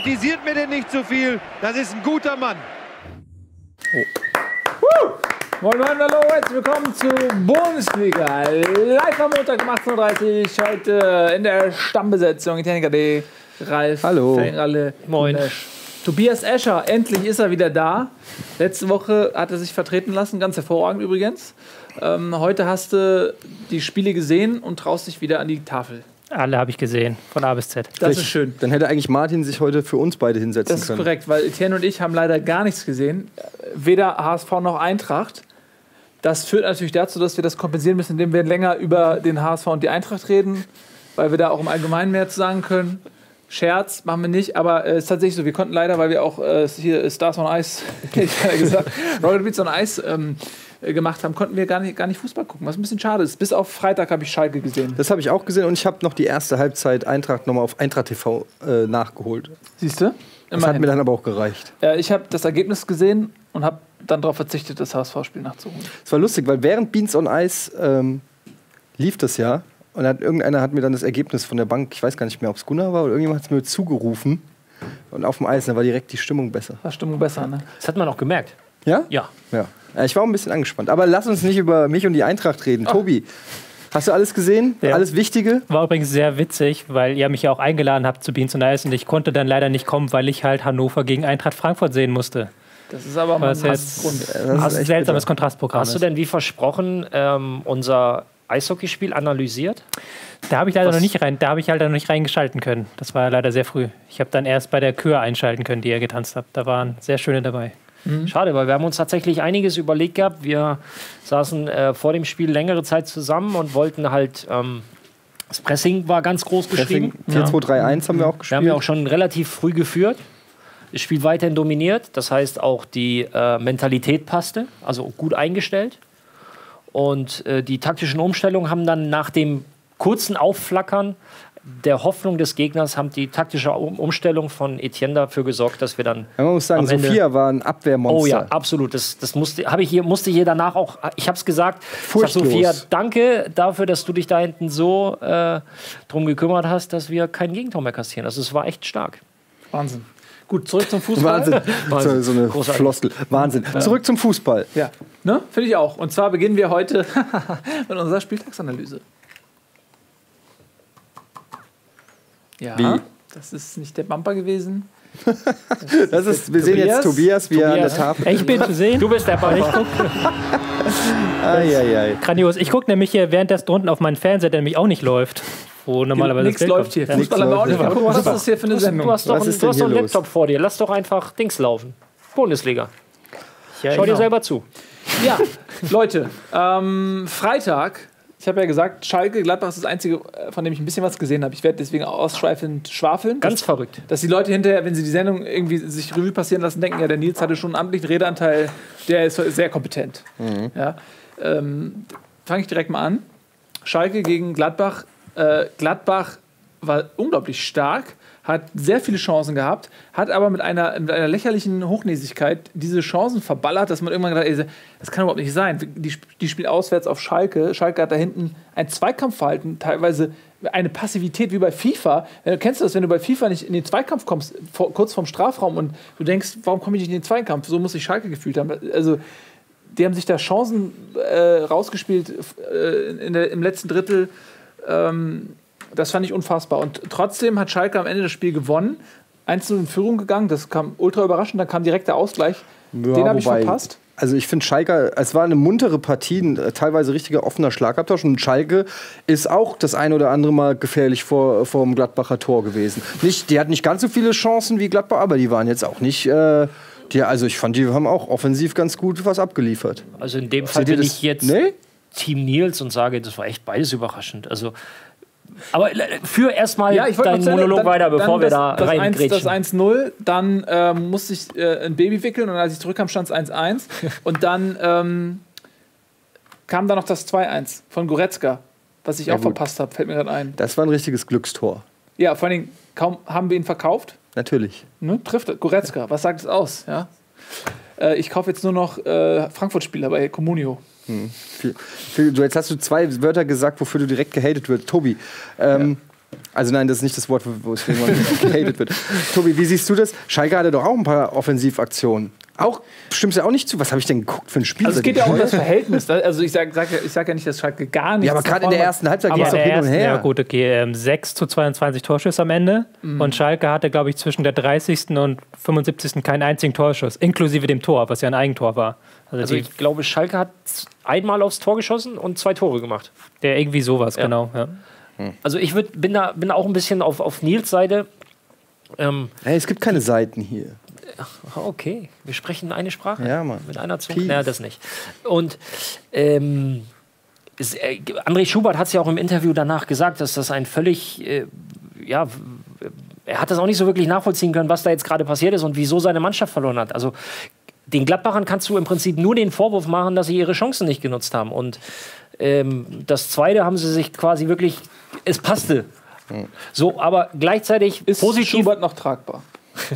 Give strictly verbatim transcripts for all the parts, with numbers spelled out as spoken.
Kritisiert mir denn nicht so viel. Das ist ein guter Mann. Oh. Moin Moin, hallo, herzlich willkommen zu Bundesliga. Live am Montag um achtzehn Uhr dreißig. Heute in der Stammbesetzung. Techniker D, Ralf, hallo. Ferienralle, moin. Tobias Escher, endlich ist er wieder da. Letzte Woche hat er sich vertreten lassen, ganz hervorragend übrigens. Ähm, heute hast du die Spiele gesehen und traust dich wieder an die Tafel. Alle habe ich gesehen, von A bis Z. Das Richtig. Ist schön. Dann hätte eigentlich Martin sich heute für uns beide hinsetzen können. Das ist können. korrekt, weil Etienne und ich haben leider gar nichts gesehen. Weder H S V noch Eintracht. Das führt natürlich dazu, dass wir das kompensieren müssen, indem wir länger über den H S V und die Eintracht reden, weil wir da auch im Allgemeinen mehr zu sagen können. Scherz machen wir nicht, aber es äh, ist tatsächlich so, wir konnten leider, weil wir auch äh, hier Stars on Ice, hätte ich gerade gesagt, Rocket Beats on Ice ähm, gemacht haben, konnten wir gar nicht, gar nicht Fußball gucken, was ein bisschen schade ist. Bis auf Freitag habe ich Schalke gesehen. Das habe ich auch gesehen und ich habe noch die erste Halbzeit Eintracht nochmal auf Eintracht T V äh, nachgeholt. Siehst du? Das hat mir dann aber auch gereicht. Ja, ich habe das Ergebnis gesehen und habe dann darauf verzichtet, das H S V-Spiel nachzuholen. Es war lustig, weil während Beans on Ice ähm, lief das ja. Und hat, irgendeiner hat mir dann das Ergebnis von der Bank, ich weiß gar nicht mehr, ob es Gunnar war oder irgendjemand hat es mir zugerufen. Und auf dem Eis, da war direkt die Stimmung besser. War Stimmung besser, ne? Das hat man auch gemerkt. Ja? Ja. Ja. Ich war auch ein bisschen angespannt. Aber lass uns nicht über mich und die Eintracht reden. Ach. Tobi, hast du alles gesehen? Ja. Alles Wichtige? War übrigens sehr witzig, weil ihr mich ja auch eingeladen habt zu Beans on Ice und ich konnte dann leider nicht kommen, weil ich halt Hannover gegen Eintracht Frankfurt sehen musste. Das ist aber mal ein seltsames Kontrastprogramm. Hast du denn wie versprochen ähm, unser Eishockeyspiel analysiert? Da habe ich leider Was? noch nicht rein, da habe ich halt noch nicht reingeschalten können. Das war leider sehr früh. Ich habe dann erst bei der Kür einschalten können, die ihr getanzt habt. Da waren sehr schöne dabei. Mhm. Schade, weil wir haben uns tatsächlich einiges überlegt gehabt. Wir saßen äh, vor dem Spiel längere Zeit zusammen und wollten halt ähm, das Pressing war ganz groß geschrieben. vier zwei drei eins haben wir auch gespielt. Wir haben ja auch schon relativ früh geführt. Das Spiel weiterhin dominiert. Das heißt, auch die äh, Mentalität passte, also gut eingestellt. Und äh, die taktischen Umstellungen haben dann nach dem kurzen Aufflackern der Hoffnung des Gegners haben die taktische um Umstellung von Etienne dafür gesorgt, dass wir dann. Ja, man muss sagen, Sophia war ein Abwehrmonster. Oh ja, absolut. Das, das musste, ich hier, musste hier danach auch. Ich habe es gesagt. Ich sag, Sophia, danke dafür, dass du dich da hinten so äh, drum gekümmert hast, dass wir kein Gegentor mehr kassieren. Also es war echt stark. Wahnsinn. Gut, zurück zum Fußball. Wahnsinn. Wahnsinn. So, so eine Großartig. Floskel. Wahnsinn. Ja. Zurück zum Fußball. Ja, ne? Finde ich auch. Und zwar beginnen wir heute mit unserer Spieltagsanalyse. Ja, Wie? Das ist nicht der Bumper gewesen. Das ist, das ist wir Tobias. sehen jetzt Tobias, wie er an der Tafel. Ich bin zu sehen. Du bist der Ball. Grandios. Ich gucke nämlich hier während das drunten auf meinen Fernseher, der nämlich auch nicht läuft. Wo normalerweise nichts läuft hier. Fußball haben wir auch nicht geguckt. Was ist das hier für eine Sendung? Du hast doch, ein, du hast doch einen Laptop vor dir. Lass doch einfach Dings laufen. Bundesliga. Ja, Schau genau. dir selber zu. Ja, Leute, ähm, Freitag, ich habe ja gesagt, Schalke, Gladbach ist das Einzige, von dem ich ein bisschen was gesehen habe. Ich werde deswegen ausschweifend schwafeln. Ganz dass, verrückt. Dass die Leute hinterher, wenn sie die Sendung irgendwie sich Revue passieren lassen, denken, ja, der Nils hatte schon einen amtlichen Redeanteil, der ist sehr kompetent. Mhm. Ja, ähm, fange ich direkt mal an. Schalke gegen Gladbach. Äh, Gladbach war unglaublich stark, hat sehr viele Chancen gehabt, hat aber mit einer, mit einer lächerlichen Hochnäsigkeit diese Chancen verballert, dass man irgendwann gedacht hat, das kann überhaupt nicht sein. Die, die spielt auswärts auf Schalke. Schalke hat da hinten ein Zweikampfverhalten, teilweise eine Passivität wie bei FIFA. Du kennst das, wenn du bei FIFA nicht in den Zweikampf kommst, vor, kurz vorm Strafraum und du denkst, warum komme ich nicht in den Zweikampf? So muss sich Schalke gefühlt haben. Also, die haben sich da Chancen äh, rausgespielt äh, in der, im letzten Drittel. Ähm, das fand ich unfassbar. Und trotzdem hat Schalke am Ende das Spiel gewonnen. eins zu null in Führung gegangen. Das kam ultra überraschend. Dann kam direkt der Ausgleich. Ja, den habe ich verpasst. Also ich finde Schalke, es war eine muntere Partie, ein teilweise richtiger offener Schlagabtausch. Und Schalke ist auch das ein oder andere Mal gefährlich vor, vor dem Gladbacher Tor gewesen. Nicht, die hatten nicht ganz so viele Chancen wie Gladbach, aber die waren jetzt auch nicht... Äh, die, also ich fand, die haben auch offensiv ganz gut was abgeliefert. Also in dem Fall bin ich jetzt nee? Team Nils und sage, das war echt beides überraschend. Also... Aber für erstmal ja, deinen Monolog dann, weiter, bevor wir da reingrätschen. Das eins null, dann ähm, musste ich äh, ein Baby wickeln und als ich zurückkam, stand es eins eins. Und dann ähm, kam da noch das zwei eins von Goretzka, was ich ja, auch gut. verpasst habe, fällt mir gerade ein. Das war ein richtiges Glückstor. Ja, vor allen Dingen, kaum haben wir ihn verkauft. Natürlich. Ne? Trifft Goretzka, was sagt es aus? Ja? Äh, ich kaufe jetzt nur noch äh, Frankfurt-Spieler bei Comunio. Hm. Für, für, du, jetzt hast du zwei Wörter gesagt, wofür du direkt gehatet wirst. Tobi, ähm, Also nein, das ist nicht das Wort, wo es gehatet wird. Tobi, wie siehst du das? Schalke hatte doch auch ein paar Offensivaktionen. Auch, stimmt's ja auch nicht zu. Was habe ich denn geguckt für ein Spiel? Also es geht ja auch um das Verhältnis. Also ich sage sag, ja, ich sag ja nicht, dass Schalke gar nichts. Ja, aber gerade in der ersten Halbzeit geht es doch hin und her. Ja gut, okay, ähm, sechs zu zweiundzwanzig Torschüsse am Ende. Mhm. Und Schalke hatte, glaube ich, zwischen der dreißigsten und fünfundsiebzigsten keinen einzigen Torschuss. Inklusive dem Tor, was ja ein Eigentor war. Also, also ich glaube, Schalke hat einmal aufs Tor geschossen und zwei Tore gemacht. Der irgendwie sowas, ja. genau. Ja. Also ich würd, bin, da, bin auch ein bisschen auf, auf Nils Seite. Ähm, hey, es gibt keine Seiten hier. Okay, wir sprechen eine Sprache. Ja, Mann. Mit einer Zunge. Naja, das nicht. Und ähm, es, äh, André Schubert hat es ja auch im Interview danach gesagt, dass das ein völlig, äh, ja, er hat das auch nicht so wirklich nachvollziehen können, was da jetzt gerade passiert ist und wieso seine Mannschaft verloren hat. Also den Gladbachern kannst du im Prinzip nur den Vorwurf machen, dass sie ihre Chancen nicht genutzt haben. Und ähm, das Zweite haben sie sich quasi wirklich, es passte. Mhm. So, aber gleichzeitig ist positiv, Schubert noch tragbar.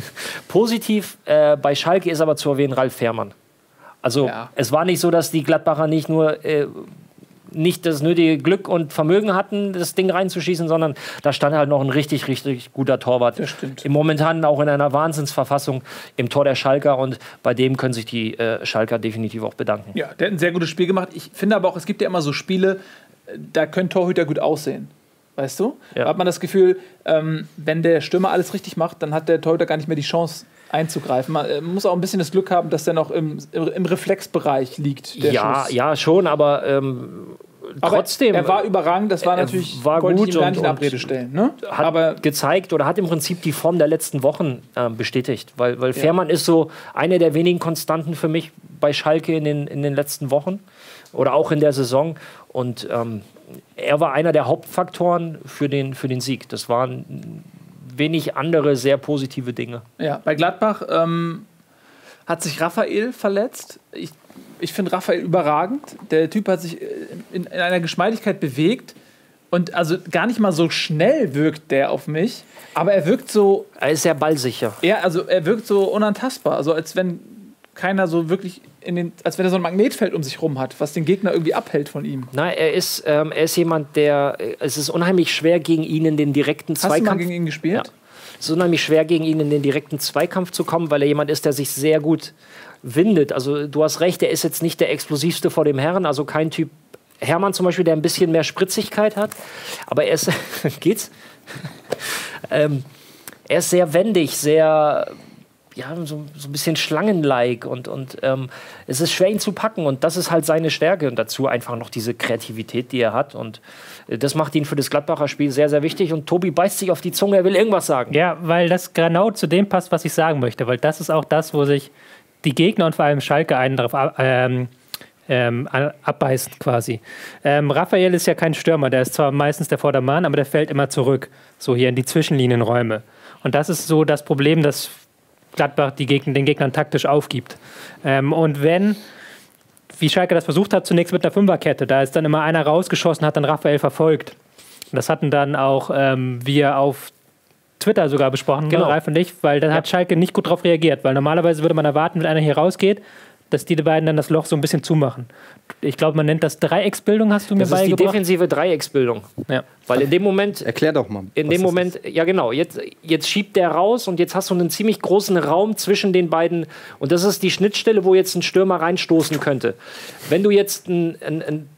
Positiv äh, bei Schalke ist aber zu erwähnen Ralf Fährmann. Also ja. Es war nicht so, dass die Gladbacher nicht nur äh, nicht das nötige Glück und Vermögen hatten, das Ding reinzuschießen, sondern da stand halt noch ein richtig, richtig guter Torwart. Das stimmt. Im Momentan auch in einer Wahnsinnsverfassung im Tor der Schalker und bei dem können sich die äh, Schalker definitiv auch bedanken. Ja, der hat ein sehr gutes Spiel gemacht. Ich finde aber auch, es gibt ja immer so Spiele, da können Torhüter gut aussehen. Weißt du? Ja. Da hat man das Gefühl, ähm, wenn der Stürmer alles richtig macht, dann hat der Torhüter gar nicht mehr die Chance einzugreifen. Man äh, muss auch ein bisschen das Glück haben, dass der noch im, im, im Reflexbereich liegt. Der ja, Schuss. ja, schon, aber ähm, trotzdem. Aber er war überragend, das war natürlich, war wollte gut ich ihm gar nicht und, in Abrede stellen. Ne? Hat aber gezeigt oder hat im Prinzip die Form der letzten Wochen äh, bestätigt. Weil, weil ja. Fährmann ist so eine der wenigen Konstanten für mich bei Schalke in den, in den letzten Wochen oder auch in der Saison. Und ähm, er war einer der Hauptfaktoren für den, für den Sieg. Das waren wenig andere sehr positive Dinge. Ja, bei Gladbach ähm, hat sich Raphael verletzt. Ich, ich finde Raphael überragend. Der Typ hat sich in, in einer Geschmeidigkeit bewegt und also gar nicht mal so schnell wirkt der auf mich, aber er wirkt so... Er ist sehr ballsicher. Ja, also er wirkt so unantastbar, also als wenn keiner so wirklich in den, als wenn er so ein Magnetfeld um sich rum hat, was den Gegner irgendwie abhält von ihm. Nein, er ist, ähm, er ist jemand, der, es ist unheimlich schwer gegen ihn in den direkten Hast Zweikampf. Hast du mal gegen ihn gespielt? Ja. Es ist unheimlich schwer gegen ihn in den direkten Zweikampf zu kommen, weil er jemand ist, der sich sehr gut windet. Also du hast recht, er ist jetzt nicht der explosivste vor dem Herren, also kein Typ Hermann zum Beispiel, der ein bisschen mehr Spritzigkeit hat, aber er ist, geht's? ähm, er ist sehr wendig, sehr ja, so, so ein bisschen schlangenlike und, und ähm, es ist schwer, ihn zu packen und das ist halt seine Stärke und dazu einfach noch diese Kreativität, die er hat und äh, das macht ihn für das Gladbacher Spiel sehr, sehr wichtig und Tobi beißt sich auf die Zunge, er will irgendwas sagen. Ja, weil das genau zu dem passt, was ich sagen möchte, weil das ist auch das, wo sich die Gegner und vor allem Schalke einen darauf ähm, ähm, abbeißt quasi. Ähm, Raphael ist ja kein Stürmer, der ist zwar meistens der Vordermann, aber der fällt immer zurück, so hier in die Zwischenlinienräume und das ist so das Problem, dass Gladbach die Gegner, den Gegnern taktisch aufgibt. Ähm, und wenn, wie Schalke das versucht hat, zunächst mit einer Fünferkette, da ist dann immer einer rausgeschossen, hat dann Raphael verfolgt. Und das hatten dann auch ähm, wir auf Twitter sogar besprochen, genau. Ralf und ich, weil da ja. hat Schalke nicht gut darauf reagiert, weil normalerweise würde man erwarten, wenn einer hier rausgeht, dass die beiden dann das Loch so ein bisschen zumachen. Ich glaube, man nennt das Dreiecksbildung, hast du mir das beigebracht. Das ist die defensive Dreiecksbildung. Ja. Weil in dem Moment... Erklär doch mal. In dem Moment, ist. ja genau, jetzt, jetzt schiebt der raus und jetzt hast du einen ziemlich großen Raum zwischen den beiden und das ist die Schnittstelle, wo jetzt ein Stürmer reinstoßen könnte. Wenn du jetzt ein, ein, ein,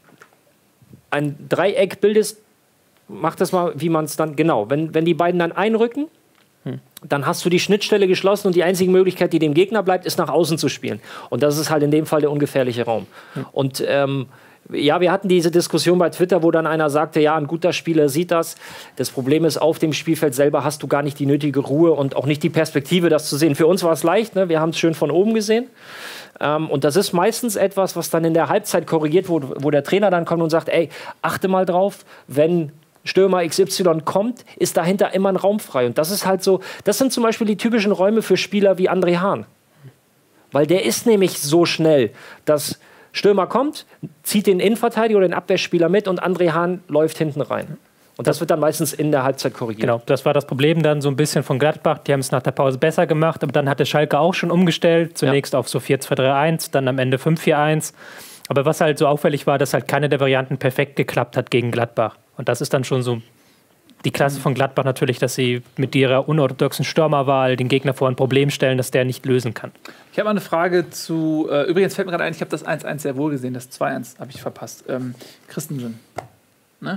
ein Dreieck bildest, mach das mal, wie man es dann... Genau, wenn, wenn die beiden dann einrücken, dann hast du die Schnittstelle geschlossen und die einzige Möglichkeit, die dem Gegner bleibt, ist nach außen zu spielen. Und das ist halt in dem Fall der ungefährliche Raum. Mhm. Und ähm, ja, wir hatten diese Diskussion bei Twitter, wo dann einer sagte, ja, ein guter Spieler sieht das. Das Problem ist, auf dem Spielfeld selber hast du gar nicht die nötige Ruhe und auch nicht die Perspektive, das zu sehen. Für uns war es leicht, ne? Wir haben es schön von oben gesehen. Ähm, und das ist meistens etwas, was dann in der Halbzeit korrigiert wurde, wo der Trainer dann kommt und sagt, ey, achte mal drauf, wenn Stürmer X Y kommt, ist dahinter immer ein Raum frei. Und das ist halt so, das sind zum Beispiel die typischen Räume für Spieler wie André Hahn. Weil der ist nämlich so schnell, dass Stürmer kommt, zieht den Innenverteidiger oder den Abwehrspieler mit und André Hahn läuft hinten rein. Und das wird dann meistens in der Halbzeit korrigiert. Genau, das war das Problem dann so ein bisschen von Gladbach. Die haben es nach der Pause besser gemacht, aber dann hatte Schalke auch schon umgestellt. Zunächst ja. auf so vier zwei drei eins, dann am Ende fünf vier eins. Aber was halt so auffällig war, dass halt keine der Varianten perfekt geklappt hat gegen Gladbach. Und das ist dann schon so die Klasse von Gladbach natürlich, dass sie mit ihrer unorthodoxen Stürmerwahl den Gegner vor ein Problem stellen, das der nicht lösen kann. Ich habe mal eine Frage zu, äh, übrigens fällt mir gerade ein, ich habe das eins eins sehr wohl gesehen, das zwei eins habe ich verpasst. Ähm, Christensen, ne?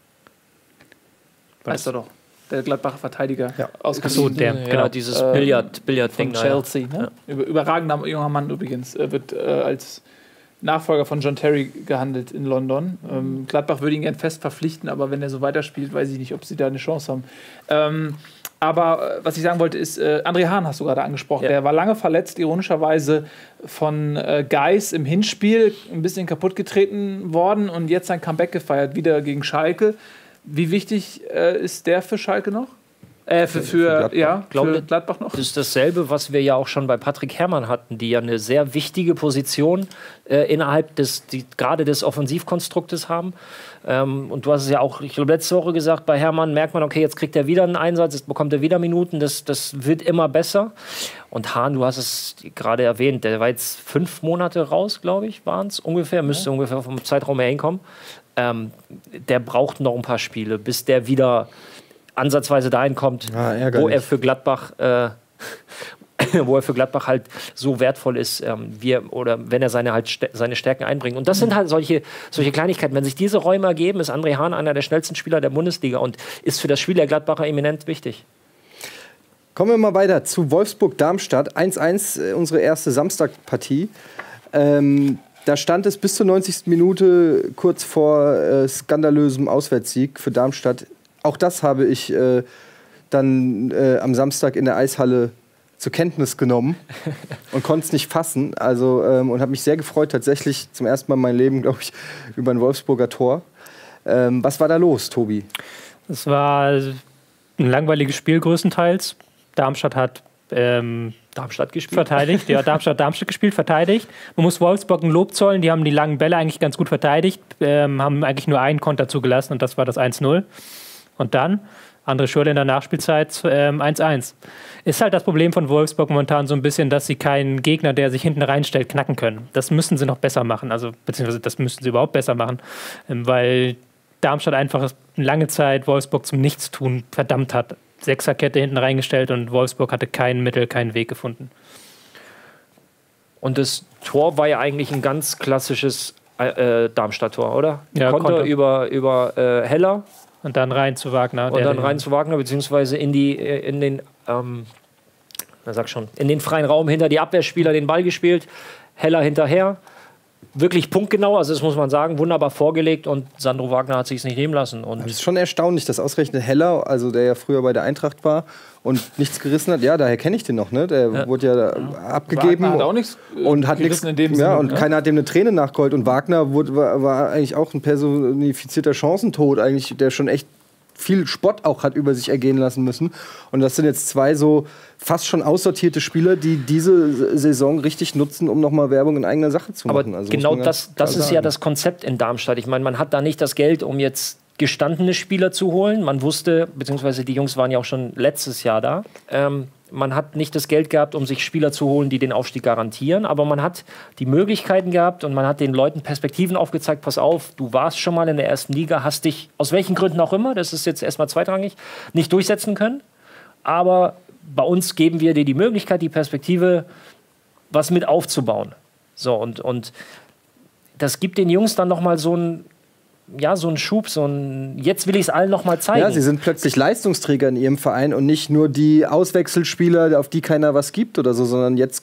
Weißt du doch, der Gladbacher Verteidiger. Ja. Aus Achso, der, Ja, genau. dieses Ähm, Billard, Billard-Ding. von Chelsea. Ne? Über, überragender junger Mann übrigens. Er wird äh, als Nachfolger von John Terry gehandelt in London. Ähm, Gladbach würde ihn gern fest verpflichten, aber wenn er so weiterspielt, weiß ich nicht, ob sie da eine Chance haben. Ähm, aber äh, was ich sagen wollte ist, äh, André Hahn hast du gerade angesprochen. Ja. Der war lange verletzt, ironischerweise von äh, Geis im Hinspiel ein bisschen kaputt getreten worden und jetzt sein Comeback gefeiert, wieder gegen Schalke. Wie wichtig äh, ist der für Schalke noch? Äh, für, für, Gladbach. ja, Glaube, für Gladbach noch? Das ist dasselbe, was wir ja auch schon bei Patrick Herrmann hatten, die ja eine sehr wichtige Position äh, innerhalb des, die, gerade des Offensivkonstruktes haben. Ähm, und du hast es ja auch, ich glaube, letzte Woche gesagt, bei Herrmann merkt man, okay, jetzt kriegt er wieder einen Einsatz, jetzt bekommt er wieder Minuten, das, das wird immer besser. Und Hahn, du hast es gerade erwähnt, der war jetzt fünf Monate raus, glaube ich, waren es ungefähr, müsste ja. ungefähr vom Zeitraum her hinkommen. Ähm, der braucht noch ein paar Spiele, bis der wieder ansatzweise dahin kommt, Ah, wo er für Gladbach, äh, wo er für Gladbach halt so wertvoll ist, ähm, wie er, oder wenn er seine halt st- seine Stärken einbringt. Und das sind halt solche, solche Kleinigkeiten. Wenn sich diese Räume ergeben, ist André Hahn einer der schnellsten Spieler der Bundesliga und ist für das Spiel der Gladbacher eminent wichtig. Kommen wir mal weiter zu Wolfsburg-Darmstadt. eins eins, äh, unsere erste Samstagpartie. Ähm, da stand es bis zur neunzigsten Minute kurz vor äh, skandalösem Auswärtssieg für Darmstadt. Auch das habe ich äh, dann äh, am Samstag in der Eishalle zur Kenntnis genommen und konnte es nicht fassen. Also, ähm, und habe mich sehr gefreut, tatsächlich zum ersten Mal in meinem Leben, glaube ich, über ein Wolfsburger Tor. Ähm, was war da los, Tobi? Es war ein langweiliges Spiel größtenteils. Darmstadt hat ähm, Darmstadt gespielt. verteidigt. Ja, Darmstadt hat Darmstadt gespielt, verteidigt. Man muss Wolfsburg ein Lob zollen. Die haben die langen Bälle eigentlich ganz gut verteidigt, ähm, haben eigentlich nur einen Konter zugelassen und das war das eins null. Und dann André Schürrle in der Nachspielzeit ähm, eins eins. Ist halt das Problem von Wolfsburg momentan so ein bisschen, dass sie keinen Gegner, der sich hinten reinstellt, knacken können. Das müssen sie noch besser machen, also beziehungsweise das müssen sie überhaupt besser machen, ähm, weil Darmstadt einfach lange Zeit Wolfsburg zum Nichtstun verdammt hat. Sechserkette hinten reingestellt und Wolfsburg hatte kein Mittel, keinen Weg gefunden. Und das Tor war ja eigentlich ein ganz klassisches äh, Darmstadt-Tor, oder? Ja, Konter Konter. über, über äh, Heller. Und dann rein zu Wagner. Und dann rein zu Wagner, beziehungsweise in, die, in, den, ähm, na sag schon, in den freien Raum hinter die Abwehrspieler den Ball gespielt. Heller hinterher. Wirklich punktgenau, also das muss man sagen, wunderbar vorgelegt und Sandro Wagner hat sich es nicht nehmen lassen. Und Das ist schon erstaunlich, dass ausgerechnet Heller, also der ja früher bei der Eintracht war und nichts gerissen hat, ja, daher kenne ich den noch, ne? Der Ja. wurde ja, ja. abgegeben Wagner hat auch nichts äh, und hat nichts gerissen in dem ja, Sinne, und ne? keiner hat dem eine Träne nachgeholt und Wagner wurde, war, war eigentlich auch ein personifizierter Chancentod, eigentlich, der schon echt viel Spott auch hat über sich ergehen lassen müssen. Und das sind jetzt zwei so fast schon aussortierte Spieler, die diese Saison richtig nutzen, um nochmal Werbung in eigener Sache zu aber machen. Also genau muss man das, ganz das klar ist ja sagen. das Konzept in Darmstadt. Ich meine, man hat da nicht das Geld, um jetzt gestandene Spieler zu holen. Man wusste, beziehungsweise die Jungs waren ja auch schon letztes Jahr da. Ähm, man hat nicht das Geld gehabt, um sich Spieler zu holen, die den Aufstieg garantieren. Aber man hat die Möglichkeiten gehabt und man hat den Leuten Perspektiven aufgezeigt. Pass auf, du warst schon mal in der ersten Liga, hast dich aus welchen Gründen auch immer, das ist jetzt erstmal zweitrangig, nicht durchsetzen können. Aber bei uns geben wir dir die Möglichkeit, die Perspektive, was mit aufzubauen. So, und, und das gibt den Jungs dann nochmal so ein ja, so ein Schub, so ein jetzt will ich es allen noch mal zeigen. Ja, sie sind plötzlich Leistungsträger in ihrem Verein und nicht nur die Auswechselspieler, auf die keiner was gibt oder so, sondern jetzt,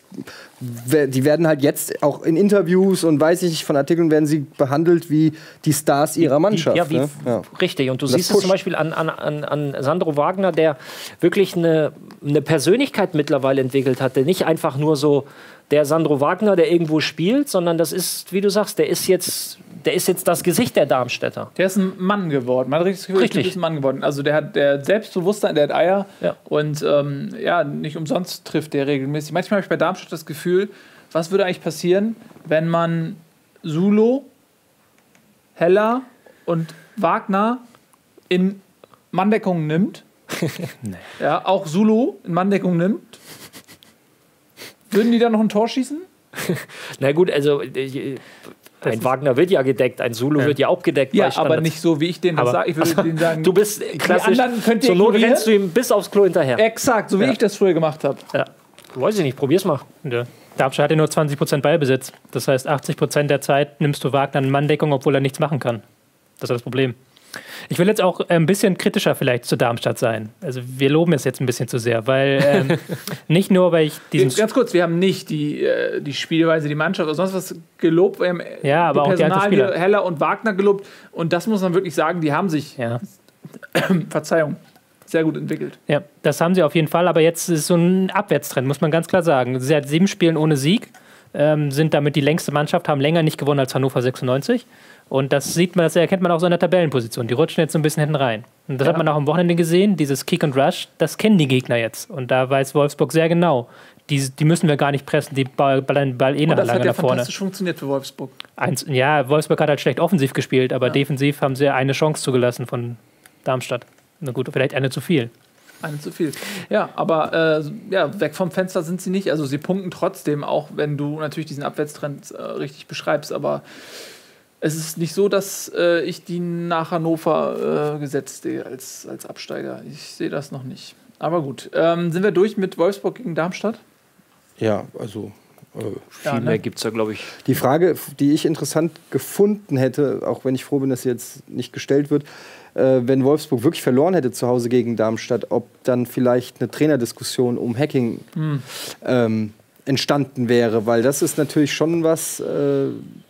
die werden halt jetzt auch in Interviews und weiß ich nicht, von Artikeln werden sie behandelt wie die Stars ihrer Mannschaft. Ja, wie, ne? ja. Richtig. Und du Das siehst es pusht. zum Beispiel an, an, an, an Sandro Wagner, der wirklich eine, eine Persönlichkeit mittlerweile entwickelt hat, der nicht einfach nur so der Sandro Wagner, der irgendwo spielt, sondern das ist, wie du sagst, der ist jetzt, der ist jetzt das Gesicht der Darmstädter. Der ist ein Mann geworden. Man hat richtig das Gefühl, Richtig. der ist ein Mann geworden. Also der hat der hat Selbstbewusstsein, der hat Eier. Ja. Und ähm, ja, nicht umsonst trifft der regelmäßig. Manchmal habe ich bei Darmstadt das Gefühl, was würde eigentlich passieren, wenn man Sulo, Heller und Wagner in Manndeckung nimmt? Nee. Ja, auch Sulo in Manndeckung nimmt. Würden die da noch ein Tor schießen? Na gut, also äh, Ein Wagner wird ja gedeckt, ein Sulu Ja. wird ja auch gedeckt. Ja, bei Standards. aber nicht so, wie ich den das Aber- sage. Ich würde denen sagen, Du bist klassisch. Die anderen könnt ihr Zur Not ignorieren. rennst du ihm bis aufs Klo hinterher. exakt, so wie Ja. ich das früher gemacht habe. Ja. Weiß ich nicht, probier's mal. Ja. Darmstadt hat ja nur zwanzig Prozent Ballbesitz. Das heißt, achtzig Prozent der Zeit nimmst du Wagner in Manndeckung, obwohl er nichts machen kann. Das ist das Problem. Ich will jetzt auch ein bisschen kritischer vielleicht zu Darmstadt sein. Also wir loben es jetzt ein bisschen zu sehr, weil ähm, nicht nur, weil ich diesen... Ganz kurz, wir haben nicht die, äh, die Spielweise, die Mannschaft oder sonst was gelobt. Wir haben Ja, aber auch die Personal Einzelspieler. Heller und Wagner gelobt. Und das muss man wirklich sagen, die haben sich, Ja. Verzeihung, sehr gut entwickelt. Ja, das haben sie auf jeden Fall, aber jetzt ist so ein Abwärtstrend, muss man ganz klar sagen. Seit sieben Spielen ohne Sieg, ähm, sind damit die längste Mannschaft, haben länger nicht gewonnen als Hannover sechsundneunzig. Und das sieht man, das erkennt man auch so in der Tabellenposition. Die rutschen jetzt so ein bisschen hinten rein. Und das Ja. hat man auch am Wochenende gesehen, dieses Kick and Rush, das kennen die Gegner jetzt. Und da weiß Wolfsburg sehr genau, die, die müssen wir gar nicht pressen, die ballern den Ball eh Und noch das lange hat ja nach vorne. fantastisch funktioniert für Wolfsburg. Eins, ja, Wolfsburg hat halt schlecht offensiv gespielt, aber Ja. defensiv haben sie eine Chance zugelassen von Darmstadt. Na gut, vielleicht eine zu viel. Eine zu viel. Ja, aber äh, ja, weg vom Fenster sind sie nicht. Also sie punkten trotzdem, auch wenn du natürlich diesen Abwärtstrend äh, richtig beschreibst. Aber es ist nicht so, dass äh, ich die nach Hannover äh, gesetzt sehe als, als Absteiger. Ich sehe das noch nicht. Aber gut. Ähm, sind wir durch mit Wolfsburg gegen Darmstadt? Ja, also. Äh, Ja, Viel ne? mehr gibt's da, glaube ich. Die Frage, die ich interessant gefunden hätte, auch wenn ich froh bin, dass sie jetzt nicht gestellt wird, äh, wenn Wolfsburg wirklich verloren hätte zu Hause gegen Darmstadt, ob dann vielleicht eine Trainerdiskussion um Hacking Hm. ähm, entstanden wäre, weil das ist natürlich schon was, äh,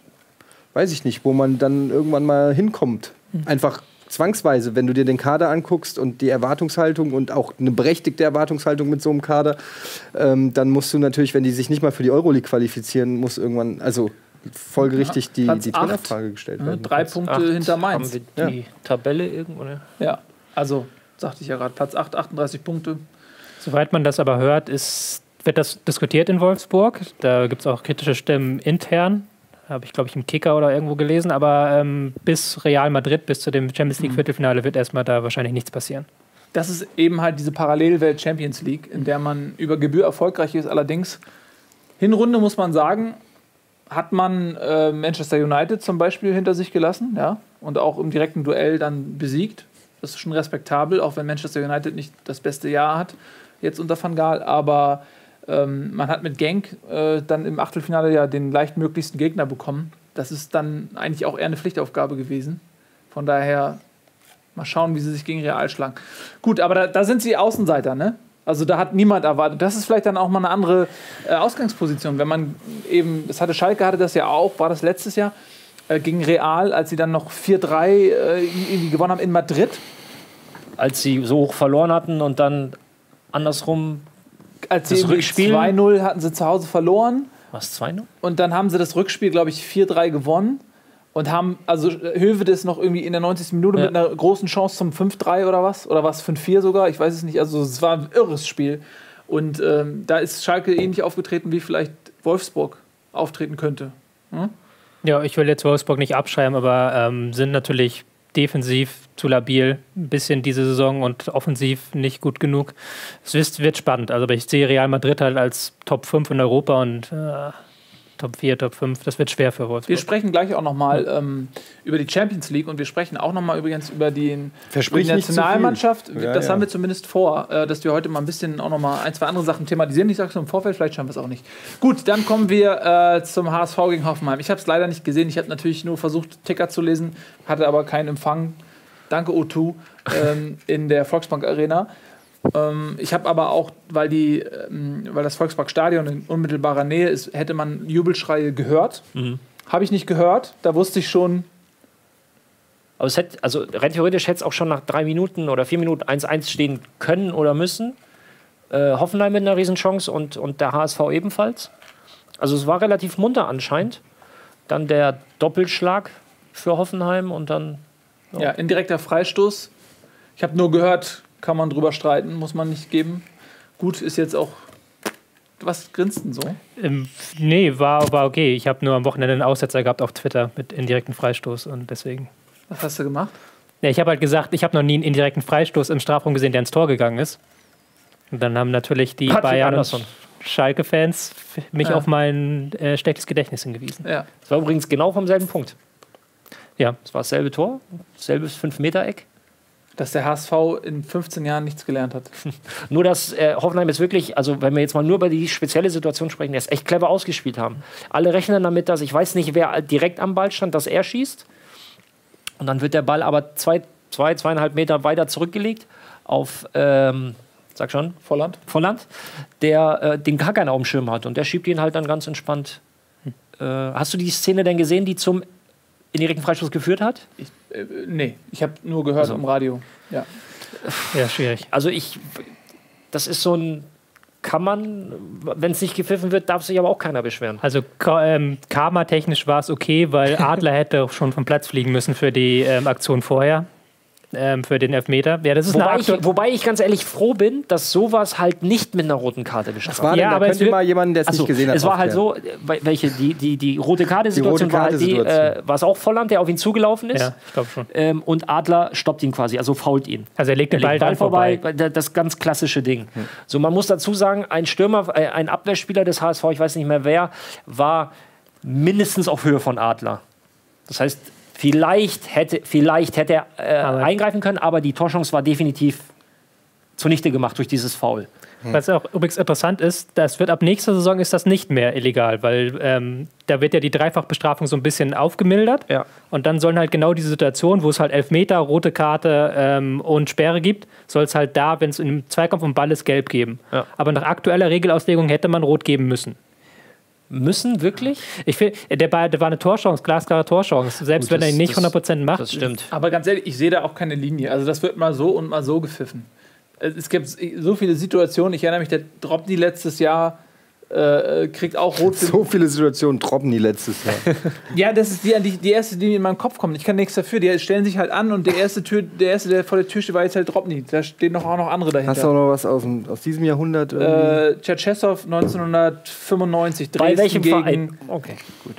weiß ich nicht, wo man dann irgendwann mal hinkommt. Einfach zwangsweise, wenn du dir den Kader anguckst und die Erwartungshaltung und auch eine berechtigte Erwartungshaltung mit so einem Kader, ähm, dann musst du natürlich, wenn die sich nicht mal für die Euroleague qualifizieren, muss irgendwann, also folgerichtig die, Platz die acht. Trainerfrage gestellt Ne? werden. Drei Punkte Acht. hinter Mainz. Haben wir die Tabelle irgendwo? Ne? Ja, also sagte ich ja gerade, Platz acht, achtunddreißig Punkte. Soweit man das aber hört, ist, wird das diskutiert in Wolfsburg. Da gibt es auch kritische Stimmen intern. Habe ich, glaube ich, im Kicker oder irgendwo gelesen. Aber ähm, bis Real Madrid, bis zu dem Champions League Viertelfinale, wird erstmal da wahrscheinlich nichts passieren. Das ist eben halt diese Parallelwelt Champions League, in der man über Gebühr erfolgreich ist. Allerdings, Hinrunde muss man sagen, hat man äh, Manchester United zum Beispiel hinter sich gelassen, ja, und auch im direkten Duell dann besiegt. Das ist schon respektabel, auch wenn Manchester United nicht das beste Jahr hat, jetzt unter Van Gaal. Aber ähm, man hat mit Genk äh, dann im Achtelfinale ja den leichtmöglichsten Gegner bekommen. Das ist dann eigentlich auch eher eine Pflichtaufgabe gewesen. Von daher mal schauen, wie sie sich gegen Real schlagen. Gut, aber da, da sind sie Außenseiter, ne? Also da hat niemand erwartet. Das ist vielleicht dann auch mal eine andere äh, Ausgangsposition. Wenn man eben, das hatte Schalke, hatte das ja auch, war das letztes Jahr, äh, gegen Real, als sie dann noch vier drei äh, irgendwie gewonnen haben in Madrid. Als sie so hoch verloren hatten und dann andersrum, Als Das sie irgendwie Rückspiel- zwei null hatten sie zu Hause verloren. was, zwei null? Und dann haben sie das Rückspiel, glaube ich, vier drei gewonnen. Und haben, also Hövedes noch irgendwie in der neunzigsten Minute Ja. mit einer großen Chance zum fünf drei oder was? Oder was, fünf vier sogar? Ich weiß es nicht. Also es war ein irres Spiel. Und ähm, da ist Schalke ähnlich aufgetreten, wie vielleicht Wolfsburg auftreten könnte. Hm? Ja, ich will jetzt Wolfsburg nicht abschreiben, aber ähm, sind natürlich defensiv zu labil, ein bisschen diese Saison und offensiv nicht gut genug. Es ist, wird spannend. Also aber ich sehe Real Madrid halt als Top fünf in Europa und äh, Top vier, Top fünf. Das wird schwer für Wolfsburg. Wir sprechen gleich auch nochmal ähm, über die Champions League und wir sprechen auch nochmal übrigens über die, Versprich die nicht zu viel. Nationalmannschaft. Ja, das ja. haben wir zumindest vor, äh, dass wir heute mal ein bisschen auch nochmal ein, zwei andere Sachen thematisieren. Ich sage es im Vorfeld, vielleicht schaffen wir es auch nicht. Gut, dann kommen wir äh, zum H S V gegen Hoffenheim. Ich habe es leider nicht gesehen. Ich habe natürlich nur versucht, Ticker zu lesen, hatte aber keinen Empfang. Danke, O zwei, ähm, in der Volksbank Arena. Ähm, ich habe aber auch, weil, die, ähm, weil das Volksparkstadion in unmittelbarer Nähe ist, hätte man Jubelschreie gehört. Mhm. Habe ich nicht gehört. Da wusste ich schon, Aber es hätte, also rein theoretisch hätte es auch schon nach drei Minuten oder vier Minuten eins eins stehen können oder müssen. Äh, Hoffenheim mit einer Riesenchance und, und der H S V ebenfalls. Also es war relativ munter anscheinend. Dann der Doppelschlag für Hoffenheim und dann ja, indirekter Freistoß. Ich habe nur gehört, kann man drüber streiten, muss man nicht geben. Gut, ist jetzt auch. Was grinst denn so? Ähm, nee, war, war okay. Ich habe nur am Wochenende einen Aussetzer gehabt auf Twitter mit indirekten Freistoß und deswegen. Was hast du gemacht? Ja, ich habe halt gesagt, ich habe noch nie einen indirekten Freistoß im Strafraum gesehen, der ins Tor gegangen ist. Und dann haben natürlich die Patrick Bayern Andersson. und Schalke-Fans mich Ja. auf mein äh, schlechtes Gedächtnis hingewiesen. Ja. Das war übrigens genau vom selben Punkt. Ja. Es war dasselbe Tor, selbes fünf-Meter-Eck. Dass der H S V in fünfzehn Jahren nichts gelernt hat. Nur, dass äh, Hoffenheim jetzt wirklich, also wenn wir jetzt mal nur über die spezielle Situation sprechen, die es echt clever ausgespielt haben. Alle rechnen damit, dass, ich weiß nicht, wer direkt am Ball stand, dass er schießt. Und dann wird der Ball aber zwei, zwei zweieinhalb Meter weiter zurückgelegt auf, ähm, sag schon, Volland. Volland, der äh, den gar keinen auf dem Schirm hat. Und der schiebt ihn halt dann ganz entspannt. Äh, hast du die Szene denn gesehen, die zum indirekten Freistoß geführt hat? Ich, äh, nee, ich habe nur gehört Also. im Radio. Ja. Ja, schwierig. Also ich, das ist so ein, kann man, wenn es nicht gepfiffen wird, darf sich aber auch keiner beschweren. Also ka- ähm, karma-technisch war es okay, weil Adler hätte schon vom Platz fliegen müssen für die ähm, Aktion vorher. Ähm, für den Elfmeter. Ja, das ist Wobei eine ich, Aktu- wobei ich ganz ehrlich froh bin, dass sowas halt nicht mit einer roten Karte bestraft Was war wird. denn, Ja, da aber es könnt ihr wird- mal jemanden, der es Achso, nicht gesehen hat, es war halt aufklären. so, äh, welche, die, die, die rote Karte-Situation Die rote war halt die, Karte-Situation. äh, war es auch Volland, der auf ihn zugelaufen ist. Ja, ich glaube schon. Ähm, und Adler stoppt ihn quasi, also fault ihn. Also er legt den Er Ball legt dann Ball vorbei, vorbei. da- das ganz klassische Ding. So, man muss dazu sagen, ein Stürmer, äh, ein Abwehrspieler des H S V, ich weiß nicht mehr wer, war mindestens auf Höhe von Adler. Das heißt, vielleicht hätte, vielleicht hätte er äh, Aber- eingreifen können, aber die Torchance war definitiv zunichte gemacht durch dieses Foul. Was auch übrigens interessant ist, das wird ab nächster Saison ist das nicht mehr illegal, weil ähm, da wird ja die Dreifachbestrafung so ein bisschen aufgemildert. Ja. Und dann sollen halt genau diese Situation, wo es halt Elfmeter, rote Karte ähm, und Sperre gibt, soll es halt da, wenn es im Zweikampf um Ball ist, gelb geben. Ja. Aber nach aktueller Regelauslegung hätte man rot geben müssen. Müssen wirklich? Ich finde, der, war- der war eine Torchance, glasklare Torchance, selbst Gut, wenn er das- ihn nicht das- hundert Prozent macht. Das stimmt. Aber ganz ehrlich, ich sehe da auch keine Linie. Also das wird mal so und mal so gepfiffen. Es gibt so viele Situationen. Ich erinnere mich, der Dropny letztes Jahr äh, kriegt auch rot. für- So viele Situationen droppen die letztes Jahr. Ja, das ist die, die, die erste, die in meinen Kopf kommt. Ich kann nichts dafür. Die stellen sich halt an und der erste, Tür, der, erste der vor der Tür steht, war jetzt halt Dropny. Da stehen noch auch noch andere Hast du auch dahinter. noch was aus, dem, aus diesem Jahrhundert? irgendwie? Äh, Tschetschesow neunzehnhundertfünfundneunzig. Bei Dresden welchem gegen, Verein? Okay, gut.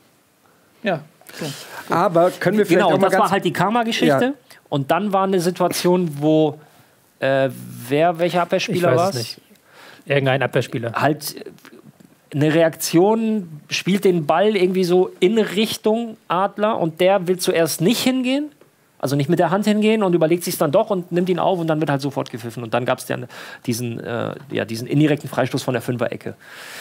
Ja. Aber können wir vielleicht Genau, auch und mal das ganz war halt die Karma-Geschichte. Ja. Und dann war eine Situation, wo äh, wer, welcher Ich Abwehrspieler weiß war es es? nicht. Irgendein Abwehrspieler. Halt äh, eine Reaktion, spielt den Ball irgendwie so in Richtung Adler und der will zuerst nicht hingehen, also nicht mit der Hand hingehen und überlegt sich dann doch und nimmt ihn auf und dann wird halt sofort gepfiffen. Und dann gab es dann diesen, äh, ja, diesen indirekten Freistoß von der Fünfer-Ecke.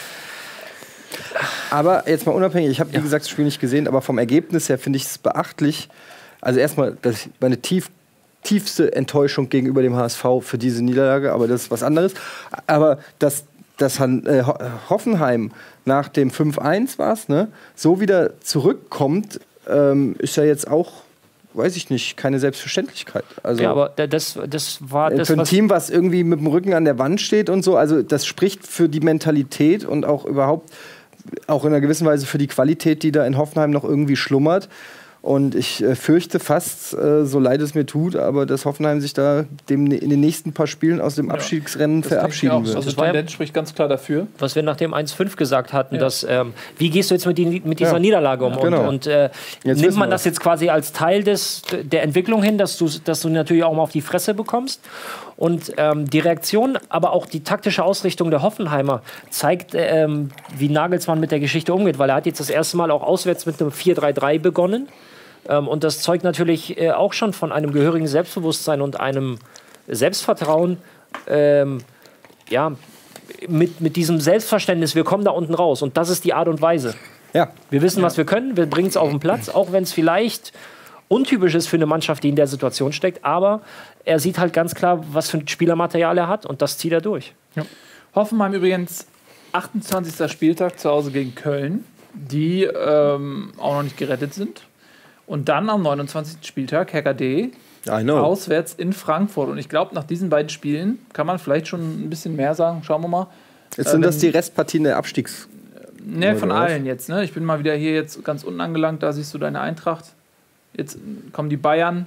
Aber jetzt mal unabhängig, ich habe wie gesagt das Spiel nicht gesehen, aber vom Ergebnis her finde ich es beachtlich. Also erstmal, das ist meine tief, tiefste Enttäuschung gegenüber dem H S V für diese Niederlage, aber das ist was anderes. Aber dass, dass Han, äh, Ho- Hoffenheim nach dem fünf eins war es, ne, so wieder zurückkommt, ähm, ist ja jetzt auch, weiß ich nicht, keine Selbstverständlichkeit. Also Ja, aber da- das, das war äh, das, für ein was Team, was irgendwie mit dem Rücken an der Wand steht und so, also das spricht für die Mentalität und auch überhaupt, auch in einer gewissen Weise für die Qualität, die da in Hoffenheim noch irgendwie schlummert. Und ich äh, fürchte fast, äh, so leid es mir tut, aber dass Hoffenheim sich da dem, in den nächsten paar Spielen aus dem Abstiegsrennen Das denke ich verabschieden auch. wird. Also Das war ja- Tendenz spricht ganz klar dafür. was wir nach dem eins fünf gesagt hatten, dass ähm, wie gehst du jetzt mit, die, mit dieser Ja. Niederlage um? Genau. Und, und äh, nimmt wissen man wir das es. jetzt quasi als Teil des, der Entwicklung hin, dass du, dass du natürlich auch mal auf die Fresse bekommst? Und ähm, die Reaktion, aber auch die taktische Ausrichtung der Hoffenheimer zeigt, ähm, wie Nagelsmann mit der Geschichte umgeht, weil er hat jetzt das erste Mal auch auswärts mit einem vier drei drei begonnen. Ähm, und das zeugt natürlich äh, auch schon von einem gehörigen Selbstbewusstsein und einem Selbstvertrauen. Ähm, ja, mit, mit diesem Selbstverständnis, wir kommen da unten raus. Und das ist die Art und Weise. Ja, Wir wissen, was wir können, wir bringen es auf den Platz, auch wenn es vielleicht untypisch ist für eine Mannschaft, die in der Situation steckt. Aber er sieht halt ganz klar, was für ein Spielermaterial er hat und das zieht er durch. Hoffenheim übrigens achtundzwanzigster Spieltag zu Hause gegen Köln, die ähm, auch noch nicht gerettet sind. Und dann am neunundzwanzigsten Spieltag Hertha I know. auswärts in Frankfurt. Und ich glaube, nach diesen beiden Spielen kann man vielleicht schon ein bisschen mehr sagen. Schauen wir mal. Jetzt sind Äh, das die Restpartien der Abstiegs... Ne, von Oder was? allen jetzt. Ne? Ich bin mal wieder hier jetzt ganz unten angelangt. Da siehst du deine Eintracht. Jetzt kommen die Bayern.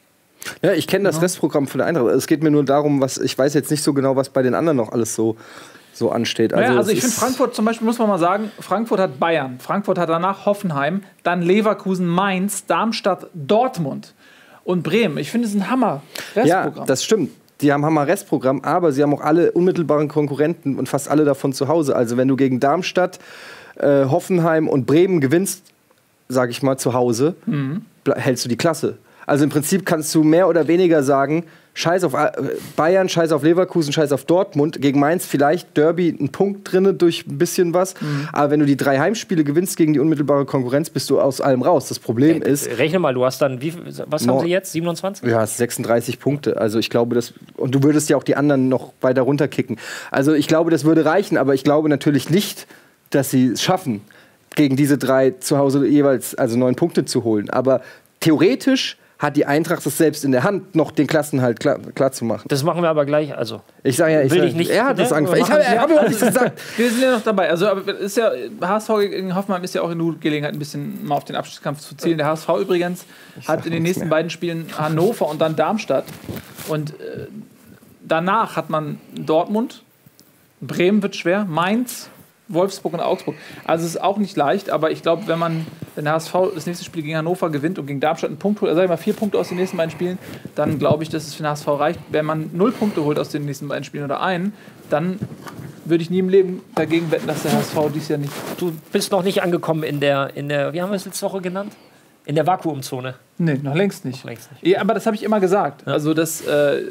Ja, ich kenne das Restprogramm von der Eintracht. Es geht mir nur darum, was ich weiß jetzt nicht so genau, was bei den anderen noch alles so, so ansteht. Also, naja, also es ich finde ist- Frankfurt zum Beispiel, muss man mal sagen, Frankfurt hat Bayern, Frankfurt hat danach Hoffenheim, dann Leverkusen, Mainz, Darmstadt, Dortmund und Bremen. Ich finde es ein Hammer Ja, Restprogramm. das stimmt. die haben, haben ein Restprogramm, aber sie haben auch alle unmittelbaren Konkurrenten und fast alle davon zu Hause. Also wenn du gegen Darmstadt, äh, Hoffenheim und Bremen gewinnst, sag ich mal, zu Hause, mhm. hältst du die Klasse. Also im Prinzip kannst du mehr oder weniger sagen, scheiß auf Bayern, scheiß auf Leverkusen, scheiß auf Dortmund. Gegen Mainz vielleicht Derby ein Punkt drin durch ein bisschen was. Mhm. Aber wenn du die drei Heimspiele gewinnst gegen die unmittelbare Konkurrenz, bist du aus allem raus. Das Problem äh, ist... Rechne mal, du hast dann, wie, was no, haben sie jetzt? siebenundzwanzig? Ja, sechsunddreißig Punkte. Also ich glaube, das... Und du würdest ja auch die anderen noch weiter runterkicken. Also ich glaube, das würde reichen. Aber ich glaube natürlich nicht, dass sie es schaffen, gegen diese drei zu Hause jeweils also neun Punkte zu holen. Aber theoretisch hat die Eintracht es selbst in der Hand, noch den Klassenhalt klar, klar zu machen. Das machen wir aber gleich. Also ich sage ja, ich will sag, ich nicht. Er hat ne? das angefangen. Ich habe hab überhaupt nichts gesagt. Wir sind ja noch dabei. Also aber ist ja H S V gegen Hoffenheim ist ja auch eine Gelegenheit, ein bisschen mal auf den Abstiegskampf zu zählen. Der H S V übrigens ich hat in den nächsten mehr. beiden Spielen Hannover und dann Darmstadt. Und äh, danach hat man Dortmund, Bremen wird schwer, Mainz, Wolfsburg und Augsburg. Also es ist auch nicht leicht, aber ich glaube, wenn man wenn der H S V das nächste Spiel gegen Hannover gewinnt und gegen Darmstadt einen Punkt holt, also sag ich mal vier Punkte aus den nächsten beiden Spielen, dann glaube ich, dass es für den H S V reicht. Wenn man null Punkte holt aus den nächsten beiden Spielen oder einen, dann würde ich nie im Leben dagegen wetten, dass der H S V dies Jahr nicht... Du bist noch nicht angekommen in der, in der, wie haben wir es letzte Woche genannt? In der Vakuumzone. Nee, noch längst nicht. Noch längst nicht. Ja, aber das habe ich immer gesagt. Ja. Also das... Äh,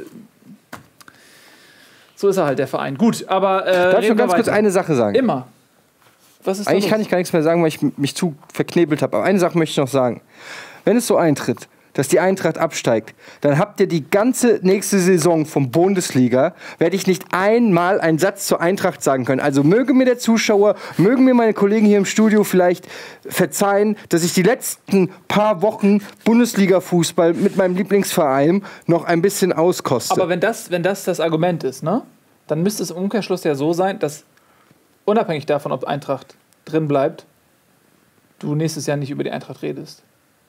so ist er halt, der Verein. Gut, aber... Äh, Darf ich noch ganz kurz eine Sache sagen? Immer. Was ist Eigentlich kann ich gar nichts mehr sagen, weil ich mich zu verknebelt habe. Aber eine Sache möchte ich noch sagen. Wenn es so eintritt, dass die Eintracht absteigt, dann habt ihr die ganze nächste Saison vom Bundesliga, werde ich nicht einmal einen Satz zur Eintracht sagen können. Also möge mir der Zuschauer, mögen mir meine Kollegen hier im Studio vielleicht verzeihen, dass ich die letzten paar Wochen Bundesliga-Fußball mit meinem Lieblingsverein noch ein bisschen auskoste. Aber wenn das, wenn das das Argument ist, ne, dann müsste es im Umkehrschluss ja so sein, dass unabhängig davon, ob Eintracht drin bleibt, du nächstes Jahr nicht über die Eintracht redest.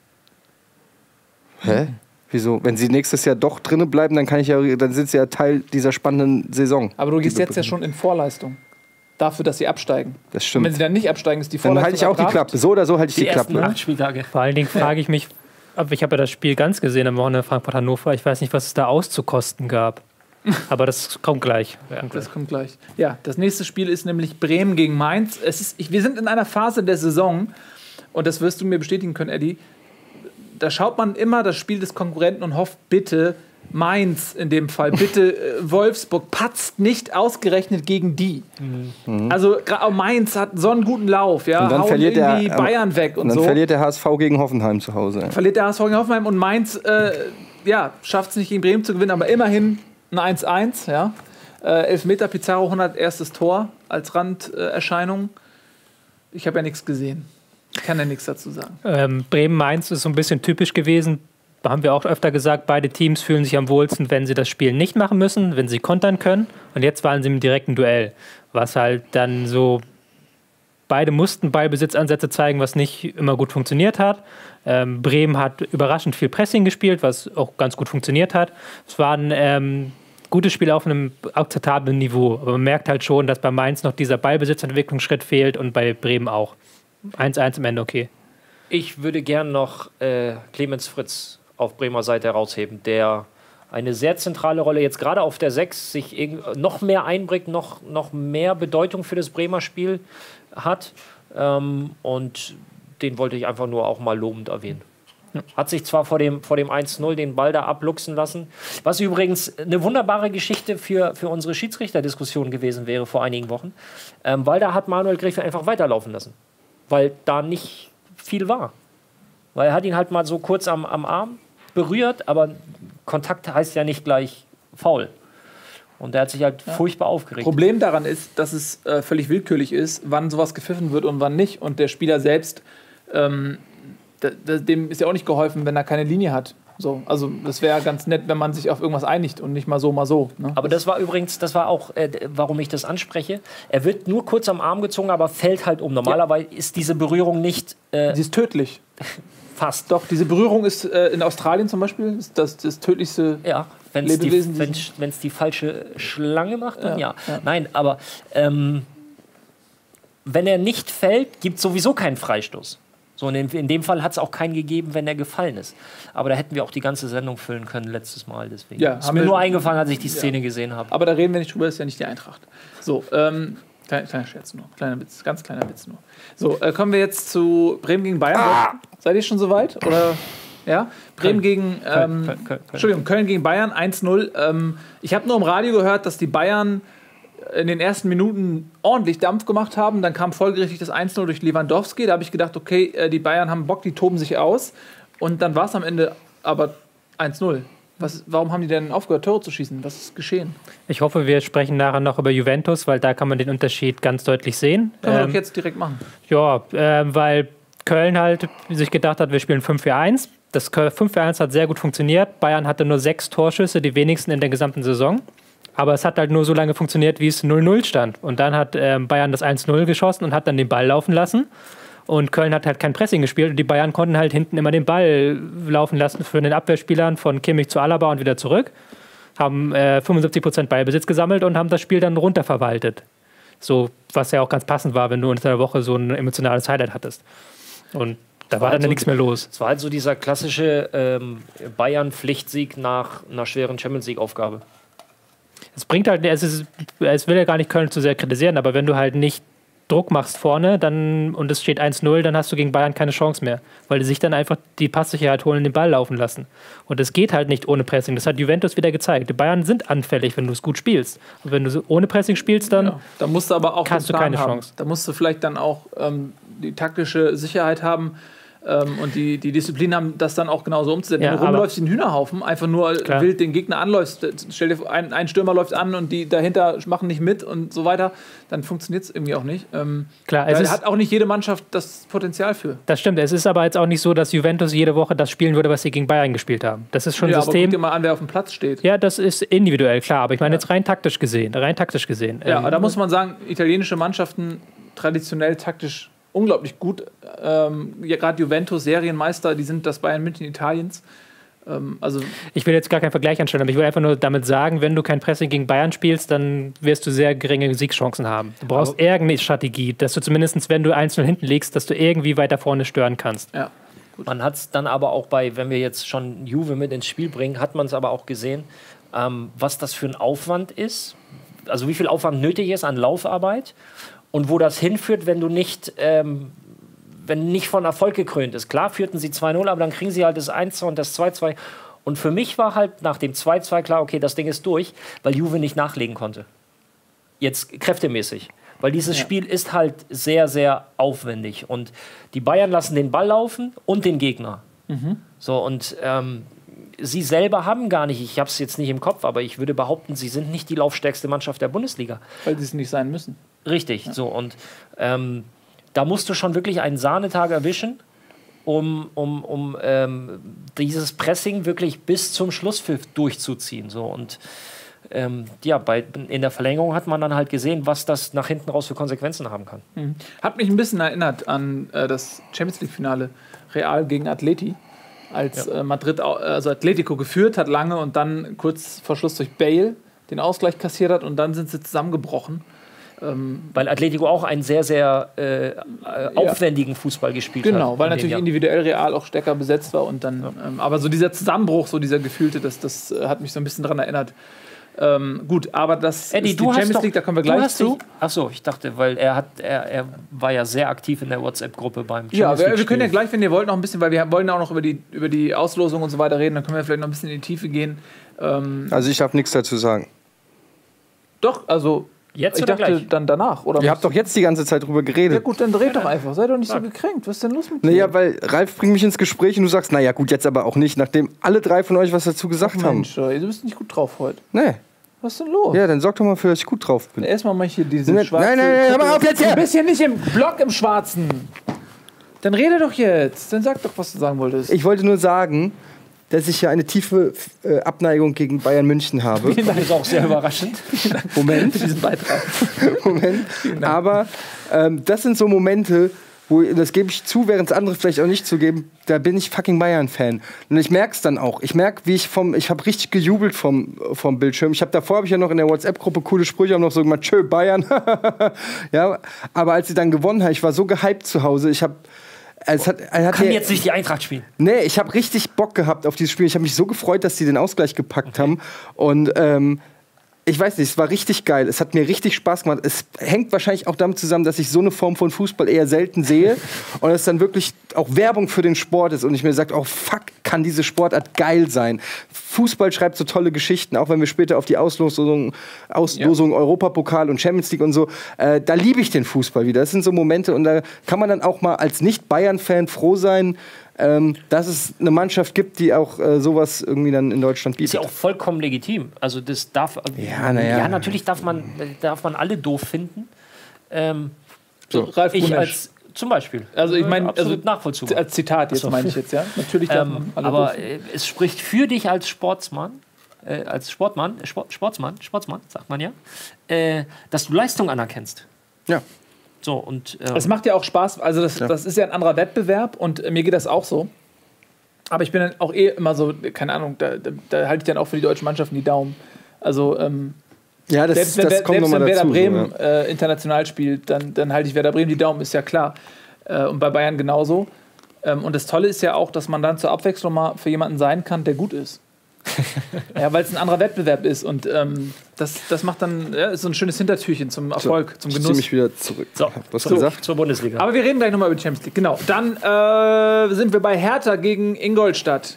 Hä? Wieso? Wenn sie nächstes Jahr doch drinnen bleiben, dann kann ich ja, dann sind sie ja Teil dieser spannenden Saison. Aber du gehst jetzt ja schon in Vorleistung. Dafür, dass sie absteigen. Das stimmt. Und wenn sie dann nicht absteigen, ist die Vorleistung. Dann halte ich auch die Klappe. So oder so halte ich die, die Klappe. Ersten acht Spieltage. Vor allen Dingen frage ich mich, ich habe ja das Spiel ganz gesehen am Wochenende Frankfurt-Hannover. Ich weiß nicht, was es da auszukosten gab. Aber das kommt gleich. Ja, das kommt gleich. Ja, das nächste Spiel ist nämlich Bremen gegen Mainz. Es ist, ich, wir sind in einer Phase der Saison, und das wirst du mir bestätigen können, Eddie, da schaut man immer das Spiel des Konkurrenten und hofft, bitte Mainz in dem Fall, bitte äh, Wolfsburg, patzt nicht ausgerechnet gegen die. Mhm. Also Mainz hat so einen guten Lauf, ja, und dann hauen verliert irgendwie der, Bayern weg und, und dann so. verliert der H S V gegen Hoffenheim zu Hause. Verliert der H S V gegen Hoffenheim und Mainz äh, ja, schafft es nicht gegen Bremen zu gewinnen, aber immerhin ein eins eins, ja. Äh, Elfmeter, Pizarro, hundert erstes Tor als Randerscheinung. Äh, ich habe ja nichts gesehen. Ich kann ja nichts dazu sagen. Ähm, Bremen-Mainz ist so ein bisschen typisch gewesen. Da haben wir auch öfter gesagt, beide Teams fühlen sich am wohlsten, wenn sie das Spiel nicht machen müssen, wenn sie kontern können. Und jetzt waren sie im direkten Duell. Was halt dann so, beide mussten Ballbesitzansätze zeigen, was nicht immer gut funktioniert hat. Ähm, Bremen hat überraschend viel Pressing gespielt, was auch ganz gut funktioniert hat. Es war ein ähm, gutes Spiel auf einem akzeptablen Niveau. Aber man merkt halt schon, dass bei Mainz noch dieser Ballbesitzentwicklungsschritt fehlt und bei Bremen auch. eins eins am Ende, okay. Ich würde gern noch äh, Clemens Fritz auf Bremer Seite herausheben, der eine sehr zentrale Rolle jetzt gerade auf der sechs sich noch mehr einbringt, noch, noch mehr Bedeutung für das Bremer Spiel hat. Ähm, und den wollte ich einfach nur auch mal lobend erwähnen. Ja. Hat sich zwar vor dem, vor dem eins null den Ball da abluchsen lassen, was übrigens eine wunderbare Geschichte für, für unsere Schiedsrichterdiskussion gewesen wäre vor einigen Wochen, ähm, weil da hat Manuel Gräfe einfach weiterlaufen lassen, weil da nicht viel war. Weil er hat ihn halt mal so kurz am, am Arm berührt, aber Kontakt heißt ja nicht gleich faul. Und er hat sich halt ja. furchtbar aufgeregt. Problem daran ist, dass es äh, völlig willkürlich ist, wann sowas gepfiffen wird und wann nicht. Und der Spieler selbst, ähm, dem ist ja auch nicht geholfen, wenn er keine Linie hat. So, also das wäre ganz nett, wenn man sich auf irgendwas einigt und nicht mal so, mal so. Ne? Aber das war übrigens, das war auch, äh, warum ich das anspreche. Er wird nur kurz am Arm gezogen, aber fällt halt um. Normalerweise ja. ist diese Berührung nicht... Äh, Sie ist tödlich. Fast. Doch, diese Berührung ist äh, in Australien zum Beispiel ist das, das tödlichste ja, wenn's Lebewesen. Wenn es die falsche Schlange macht, dann ja. ja. ja. Nein, aber ähm, wenn er nicht fällt, gibt es sowieso keinen Freistoß. So, und in, in dem Fall hat es auch keinen gegeben, wenn er gefallen ist. Aber da hätten wir auch die ganze Sendung füllen können letztes Mal. Deswegen Ja, ist haben mir wir- nur eingefallen, als ich die Szene Ja. gesehen habe. Aber da reden wir nicht drüber, ist ja nicht die Eintracht. So, ähm, kleiner, kleiner Scherz nur. Kleiner Witz, ganz kleiner Witz nur. So, äh, kommen wir jetzt zu Bremen gegen Bayern. Ah! Seid ihr schon soweit? Oder? Ja? Bremen Köln. gegen, ähm, Köln, Köln, Köln. Entschuldigung, Köln gegen Bayern, eins null. Ähm, ich habe nur im Radio gehört, dass die Bayern in den ersten Minuten ordentlich Dampf gemacht haben. Dann kam folgerichtig das eins null durch Lewandowski. Da habe ich gedacht, okay, äh, die Bayern haben Bock, die toben sich aus. Und dann war es am Ende aber eins null. Was, warum haben die denn aufgehört, Tore zu schießen? Was ist geschehen? Ich hoffe, wir sprechen nachher noch über Juventus, weil da kann man den Unterschied ganz deutlich sehen. Können wir Ähm, doch jetzt direkt machen. Ja, ähm, weil Köln halt sich gedacht hat, wir spielen fünf vier eins. Das fünf vier eins hat sehr gut funktioniert. Bayern hatte nur sechs Torschüsse, die wenigsten in der gesamten Saison. Aber es hat halt nur so lange funktioniert, wie es null null stand. Und dann hat ähm, Bayern das eins null geschossen und hat dann den Ball laufen lassen. Und Köln hat halt kein Pressing gespielt. Und die Bayern konnten halt hinten immer den Ball laufen lassen für den Abwehrspielern von Kimmich zu Alaba und wieder zurück. Haben äh, fünfundsiebzig Prozent Ballbesitz gesammelt und haben das Spiel dann runterverwaltet. So, was ja auch ganz passend war, wenn du unter der Woche so ein emotionales Highlight hattest. Und da war dann Also, ja nichts mehr los. Es war halt so dieser klassische ähm, Bayern-Pflichtsieg nach einer schweren Champions-League-Aufgabe. Es bringt halt, es, ist, es will ja gar nicht Köln zu sehr kritisieren, aber wenn du halt nicht Druck machst vorne dann, und es steht eins null, dann hast du gegen Bayern keine Chance mehr, weil die sich dann einfach die Passsicherheit holen und den Ball laufen lassen. Und es geht halt nicht ohne Pressing. Das hat Juventus wieder gezeigt. Die Bayern sind anfällig, wenn du es gut spielst. Und wenn du so ohne Pressing spielst, dann Ja, da musst du aber auch hast den du Plan keine haben. Chance. Da musst du vielleicht dann auch ähm, die taktische Sicherheit haben ähm, und die, die Disziplin haben, das dann auch genauso umzusetzen. Ja, Wenn du aber- rumläufst wie ein Hühnerhaufen, einfach nur Klar. wild den Gegner anläufst, stell dir vor, ein, ein Stürmer läuft an und die dahinter machen nicht mit und so weiter, dann funktioniert es irgendwie auch nicht. Ähm, Klar, es da ist- hat auch nicht jede Mannschaft das Potenzial für. das stimmt. Es ist aber jetzt auch nicht so, dass Juventus jede Woche das spielen würde, was sie gegen Bayern gespielt haben. Das ist schon ein Ja, aber guck System. dir mal an, wer auf dem Platz steht. Ja, das ist individuell, klar. Aber ich meine jetzt rein taktisch gesehen. Rein taktisch gesehen. Ja, Ähm, aber da muss man sagen, italienische Mannschaften traditionell taktisch unglaublich gut. Ähm, ja, gerade Juventus, Serienmeister, die sind das Bayern München Italiens. Ähm, also Ich will jetzt gar keinen Vergleich anstellen, aber ich will einfach nur damit sagen, wenn du kein Pressing gegen Bayern spielst, dann wirst du sehr geringe Siegschancen haben. Du brauchst Aber- irgendeine Strategie, dass du zumindest, wenn du eins null hinten liegst, dass du irgendwie weiter vorne stören kannst. ja. Man hat es dann aber auch bei, wenn wir jetzt schon Juve mit ins Spiel bringen, hat man es aber auch gesehen, ähm, was das für ein Aufwand ist. Also wie viel Aufwand nötig ist an Laufarbeit und wo das hinführt, wenn du nicht, ähm, wenn nicht von Erfolg gekrönt ist. Klar führten sie zwei null, aber dann kriegen sie halt das eins zwei und das zwei zwei. Und für mich war halt nach dem zwei zwei klar, okay, das Ding ist durch, weil Juve nicht nachlegen konnte. Jetzt kräftemäßig. Weil dieses Ja. Spiel ist halt sehr, sehr aufwendig. Und die Bayern lassen den Ball laufen und den Gegner. So, und ähm, sie selber haben gar nicht, ich habe es jetzt nicht im Kopf, aber ich würde behaupten, sie sind nicht die laufstärkste Mannschaft der Bundesliga. Weil sie es nicht sein müssen. Richtig, so. Und ähm, da musst du schon wirklich einen Sahnetag erwischen, um, um, um ähm, dieses Pressing wirklich bis zum Schlusspfiff durchzuziehen. So. Und ähm, ja, bei, in der Verlängerung hat man dann halt gesehen, was das nach hinten raus für Konsequenzen haben kann. Hat mich ein bisschen erinnert an äh, das Champions League-Finale Real gegen Atleti, als äh, Madrid, au- also Atletico geführt hat lange und dann kurz vor Schluss durch Bale den Ausgleich kassiert hat und dann sind sie zusammengebrochen. Weil Atletico auch einen sehr, sehr äh, äh, aufwendigen Fußball gespielt hat. Genau, weil in dem natürlich Jahr. individuell Real auch stärker besetzt war und dann, ähm, aber so dieser Zusammenbruch, so dieser gefühlte, das, das äh, hat mich so ein bisschen daran erinnert. Ähm, gut, aber das Eddie, ist du die hast Champions doch, League, da kommen wir du gleich hast zu. dich- Ach so, ich dachte, weil er hat, er, er war ja sehr aktiv in der WhatsApp-Gruppe beim Ja, Champions wir, wir League-Spiel. können ja gleich, wenn ihr wollt, noch ein bisschen, weil wir wollen auch noch über die, über die Auslosung und so weiter reden, dann können wir vielleicht noch ein bisschen in die Tiefe gehen. Ähm, Also ich habe nichts dazu sagen. doch, also Jetzt ich oder dachte gleich? dann danach. Oder Ihr habt doch jetzt die ganze Zeit drüber ja geredet. gut, dann dreht doch einfach. Sei doch nicht so gekränkt. Was ist denn los mit dir? Naja, weil Ralf bringt mich ins Gespräch und du sagst, naja gut, jetzt aber auch nicht, nachdem alle drei von euch was dazu gesagt Mensch, ey, du bist nicht gut drauf heute. haben. Nee. Was ist denn los? Ja, dann sorg doch mal für, dass ich gut drauf bin. Erstmal mache ich hier diese Nein, schwarze... nein, nein, hör mal auf jetzt hier! Du bist hier nicht im Block im Schwarzen. Dann rede doch jetzt. Dann sag doch, was du sagen wolltest. Ich wollte nur sagen, dass ich ja eine tiefe äh, Abneigung gegen Bayern München habe. Das ist auch sehr überraschend. Moment. diesen Beitrag. Moment. Aber ähm, das sind so Momente, wo, das gebe ich zu, während es andere vielleicht auch nicht zugeben, da bin ich fucking Bayern-Fan. Und ich merke es dann auch. Ich merke, wie ich vom, ich habe richtig gejubelt vom, vom Bildschirm. Ich habe davor, habe ich ja noch in der WhatsApp-Gruppe coole Sprüche, haben noch so gemacht, tschö, Bayern. Ja, aber als sie dann gewonnen haben, ich war so gehypt zu Hause, ich habe Es hat, er hat Kann mir- jetzt nicht die Eintracht spielen. Nee, ich habe richtig Bock gehabt auf dieses Spiel. Ich habe mich so gefreut, dass sie den Ausgleich gepackt haben. Und ähm, ich weiß nicht, es war richtig geil. Es hat mir richtig Spaß gemacht. Es hängt wahrscheinlich auch damit zusammen, dass ich so eine Form von Fußball eher selten sehe. Und es dann wirklich auch Werbung für den Sport ist. Und ich mir sage, oh fuck, kann diese Sportart geil sein. Fußball schreibt so tolle Geschichten, auch wenn wir später auf die Auslosung, Auslosung ja. Europapokal und Champions League und so, äh, da liebe ich den Fußball wieder. Das sind so Momente und da kann man dann auch mal als Nicht-Bayern-Fan froh sein, ähm, dass es eine Mannschaft gibt, die auch äh, sowas irgendwie dann in Deutschland bietet. Ist ja auch vollkommen legitim. Also das darf, Ja, na ja. ja natürlich darf man, darf man alle doof finden. Ähm, So, Ralf ich Gunesch. als zum Beispiel. Also ich meine, absolut also, nachvollziehbar. als Zitat jetzt Ach so. meine ich jetzt, ja. Natürlich darf Ähm, man alle aber doof- äh, es spricht für dich als Sportsmann, äh, als Sportmann, äh, Sport, Sportsmann, Sportsmann, sagt man ja, äh, dass du Leistung anerkennst. Ja. So, und äh, Es macht ja auch Spaß, also das, Ja. das ist ja ein anderer Wettbewerb und äh, mir geht das auch so. Aber ich bin dann auch eh immer so, keine Ahnung, da, da, da halte ich dann auch für die deutschen Mannschaften die Daumen. Also ähm, Ja, das, selbst wenn, das Wer- kommt selbst nochmal wenn Werder dazu. Bremen so, äh, international spielt, dann, dann halte ich Werder Bremen die Daumen, ist ja klar. Äh, und bei Bayern genauso. Ähm, und das Tolle ist ja auch, dass man dann zur Abwechslung mal für jemanden sein kann, der gut ist. Ja, weil es ein anderer Wettbewerb ist und ähm, das, das macht dann ja, ist so ein schönes Hintertürchen zum Erfolg, zum Ich ziehe Genuss. mich wieder zurück. so, Was so, du gesagt? zur Bundesliga. Aber wir reden gleich nochmal über die Champions League. Genau. Dann äh, sind wir bei Hertha gegen Ingolstadt.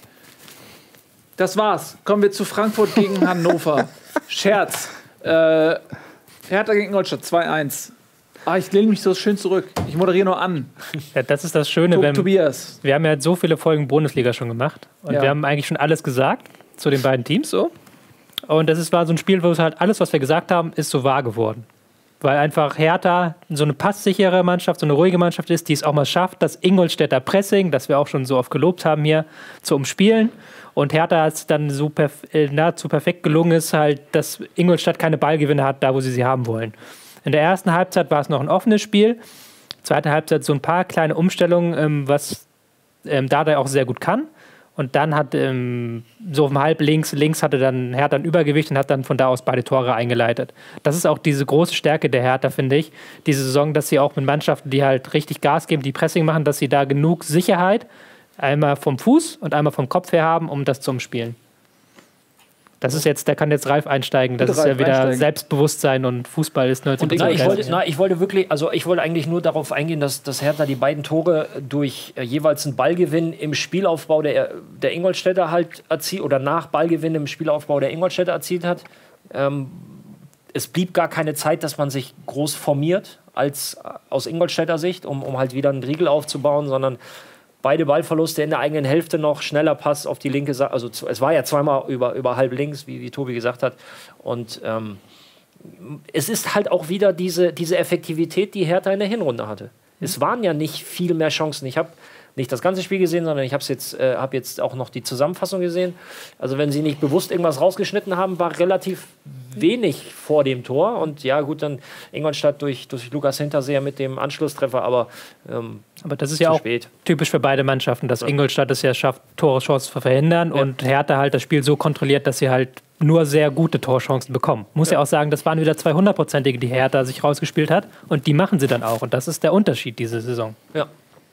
Das war's. Kommen wir zu Frankfurt gegen Hannover. Scherz. Äh, Hertha gegen Ingolstadt zwei eins. Ah, ich lehne mich so schön zurück. Ich moderiere nur an. Ja, das ist das Schöne, Tob wenn Tobias. wir haben ja so viele Folgen Bundesliga schon gemacht und Ja. wir haben eigentlich schon alles gesagt zu den beiden Teams so. Und das ist, war so ein Spiel, wo es halt alles, was wir gesagt haben, ist so wahr geworden. Weil einfach Hertha so eine passsichere Mannschaft, so eine ruhige Mannschaft ist, die es auch mal schafft, das Ingolstädter Pressing, das wir auch schon so oft gelobt haben hier, zu umspielen. Und Hertha hat es dann so perf äh, nahezu perfekt gelungen ist, halt, dass Ingolstadt keine Ballgewinne hat, da wo sie sie haben wollen. In der ersten Halbzeit war es noch ein offenes Spiel. Zweite Halbzeit so ein paar kleine Umstellungen, ähm, was ähm, Dardai auch sehr gut kann. Und dann hat ähm, so auf dem Halb links, links hatte dann Hertha ein Übergewicht und hat dann von da aus beide Tore eingeleitet. Das ist auch diese große Stärke der Hertha, finde ich. Diese Saison, dass sie auch mit Mannschaften, die halt richtig Gas geben, die Pressing machen, dass sie da genug Sicherheit einmal vom Fuß und einmal vom Kopf her haben, um das zu umspielen. Das ist jetzt, da kann jetzt Ralf einsteigen. Das Bitte, halt Ralf, ist ja wieder einsteigen. Selbstbewusstsein und Fußball ist neunzig Na, ich, Prozent. wollte, na, ich wollte wirklich, also ich wollte eigentlich nur darauf eingehen, dass, dass Hertha die beiden Tore durch äh, jeweils einen Ballgewinn im Spielaufbau der, der Ingolstädter halt erzielt oder nach Ballgewinn im Spielaufbau der Ingolstädter erzielt hat. Ähm, es blieb gar keine Zeit, dass man sich groß formiert als äh, aus Ingolstädter Sicht, um, um halt wieder einen Riegel aufzubauen, sondern beide Ballverluste in der eigenen Hälfte noch, schneller Pass auf die linke Seite. Also zu- es war ja zweimal über, über halb links, wie, wie Tobi gesagt hat. Und ähm, es ist halt auch wieder diese, diese Effektivität, die Hertha in der Hinrunde hatte. Es waren ja nicht viel mehr Chancen. Ich habe nicht das ganze Spiel gesehen, sondern ich habe jetzt, äh, hab jetzt auch noch die Zusammenfassung gesehen. Also wenn sie nicht bewusst irgendwas rausgeschnitten haben, war relativ wenig vor dem Tor. Und ja gut, dann Ingolstadt durch, durch Lukas Hinterseher mit dem Anschlusstreffer, aber ähm, Aber das ist zu ja auch spät. typisch für beide Mannschaften, dass Ingolstadt es ja schafft, Torchancen zu verhindern und Hertha halt das Spiel so kontrolliert, dass sie halt nur sehr gute Torchancen bekommen. Muss ja, auch sagen, das waren wieder zwei hundertprozentige, die Hertha sich rausgespielt hat und die machen sie dann auch. Und das ist der Unterschied diese Saison. Ja.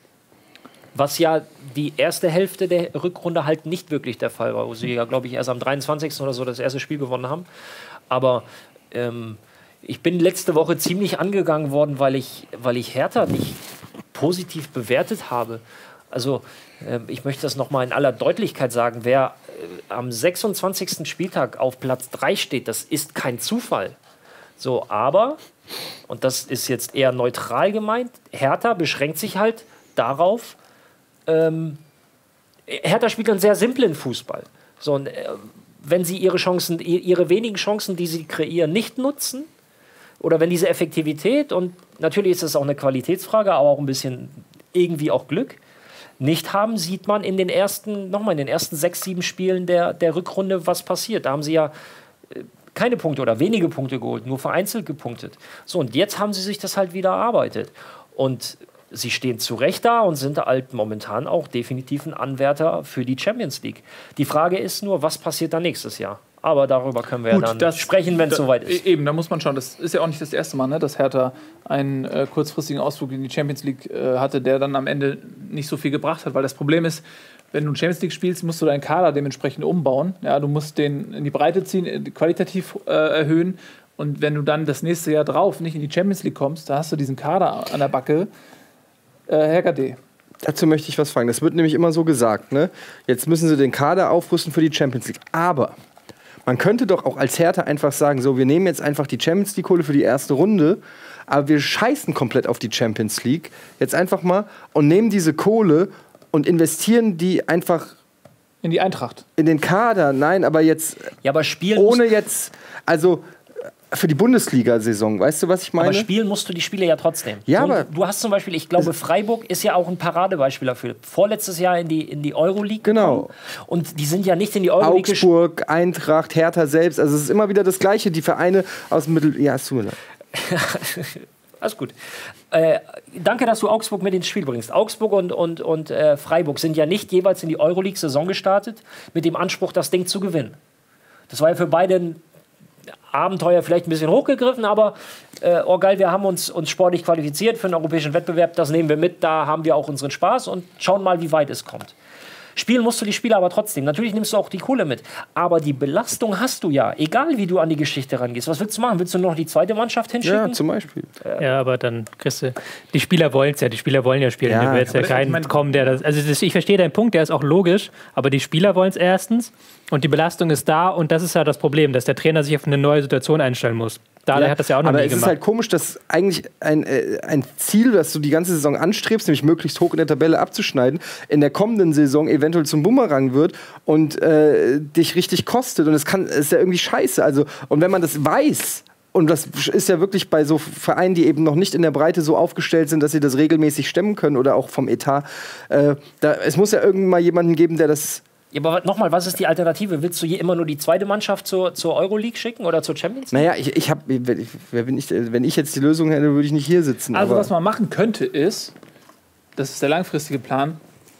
Was ja die erste Hälfte der Rückrunde halt nicht wirklich der Fall war, wo sie ja, glaube ich, erst am dreiundzwanzigsten oder so das erste Spiel gewonnen haben. Aber ähm, ich bin letzte Woche ziemlich angegangen worden, weil ich, weil ich Hertha nicht positiv bewertet habe. Also äh, ich möchte das nochmal in aller Deutlichkeit sagen, wer äh, am sechsundzwanzigsten Spieltag auf Platz drei steht, das ist kein Zufall. So, aber, und das ist jetzt eher neutral gemeint, Hertha beschränkt sich halt darauf, ähm, Hertha spielt einen sehr simplen Fußball. So, und, äh, wenn sie ihre Chancen, ihre wenigen Chancen, die sie kreieren, nicht nutzen, oder wenn diese Effektivität, und natürlich ist das auch eine Qualitätsfrage, aber auch ein bisschen irgendwie auch Glück, nicht haben, sieht man in den ersten, nochmal in den ersten sechs, sieben Spielen der, der Rückrunde, was passiert. Da haben sie ja äh, keine Punkte oder wenige Punkte geholt, nur vereinzelt gepunktet. So, und jetzt haben sie sich das halt wieder erarbeitet. Und sie stehen zu Recht da und sind halt momentan auch definitiv ein Anwärter für die Champions League. Die Frage ist nur, was passiert da nächstes Jahr? Aber darüber können wir Gut, ja dann das, sprechen, wenn es da, soweit ist. Eben, da muss man schauen. Das ist ja auch nicht das erste Mal, ne, dass Hertha einen äh, kurzfristigen Ausflug in die Champions League äh, hatte, der dann am Ende nicht so viel gebracht hat. Weil das Problem ist, wenn du Champions League spielst, musst du deinen Kader dementsprechend umbauen. Ja, du musst den in die Breite ziehen, qualitativ äh, erhöhen. Und wenn du dann das nächste Jahr drauf nicht in die Champions League kommst, da hast du diesen Kader an der Backe. Äh, Herr Gade. Dazu möchte ich was fragen. Das wird nämlich immer so gesagt, ne? Jetzt müssen sie den Kader aufrüsten für die Champions League. Aber man könnte doch auch als Hertha einfach sagen, so, wir nehmen jetzt einfach die Champions League-Kohle für die erste Runde, aber wir scheißen komplett auf die Champions League. Jetzt einfach mal und nehmen diese Kohle und investieren die einfach In die Eintracht. in den Kader. Nein, aber jetzt Ja, aber spielen ohne musst, jetzt, also für die Bundesliga-Saison, weißt du, was ich meine? aber spielen musst du die Spiele ja trotzdem. Ja, so, aber- du hast zum Beispiel, ich glaube, Freiburg ist ja auch ein Paradebeispiel dafür. Vorletztes Jahr in die, in die Euroleague Genau. gekommen. Und die sind ja nicht in die Euroleague gesch- Augsburg, Eintracht, Hertha selbst, also es ist immer wieder das Gleiche, die Vereine aus dem Mittel... Ja, es tut mir leid. Alles gut. Äh, danke, dass du Augsburg mit ins Spiel bringst. Augsburg und, und, und äh, Freiburg sind ja nicht jeweils in die Euroleague-Saison gestartet mit dem Anspruch, das Ding zu gewinnen. Das war ja für beide ein Abenteuer vielleicht ein bisschen hochgegriffen, aber äh, oh geil, wir haben uns, uns sportlich qualifiziert für einen europäischen Wettbewerb, das nehmen wir mit, da haben wir auch unseren Spaß und schauen mal, wie weit es kommt. Spielen musst du die Spiele aber trotzdem. Natürlich nimmst du auch die Kohle mit. Aber die Belastung hast du ja, egal wie du an die Geschichte rangehst. Was willst du machen? Willst du noch die zweite Mannschaft hinschicken? Ja, zum Beispiel. Ja, aber dann kriegst du. Die Spieler wollen es ja, die Spieler wollen ja spielen. Ja, Da wird jetzt ja aber kein ich mein- kommen, der das. Also das, ich verstehe deinen Punkt, der ist auch logisch, aber die Spieler wollen es erstens und die Belastung ist da und das ist ja das Problem, dass der Trainer sich auf eine neue Situation einstellen muss. Dada hat das ja auch noch aber nie es ist gemacht. halt komisch, dass eigentlich ein, äh, ein Ziel, das du die ganze Saison anstrebst, nämlich möglichst hoch in der Tabelle abzuschneiden, in der kommenden Saison eventuell zum Bumerang wird und äh, dich richtig kostet. Und es kann, es ist ja irgendwie scheiße. Also, und wenn man das weiß, und das ist ja wirklich bei so Vereinen, die eben noch nicht in der Breite so aufgestellt sind, dass sie das regelmäßig stemmen können oder auch vom Etat, äh, da, es muss ja irgendwann mal jemanden geben, der das... Ja, aber nochmal, was ist die Alternative? Willst du hier immer nur die zweite Mannschaft zur, zur Euroleague schicken oder zur Champions League? Naja, ich, ich hab, wenn, ich, wenn, ich, wenn ich jetzt die Lösung hätte, würde ich nicht hier sitzen. Also, aber was man machen könnte, ist, das ist der langfristige Plan,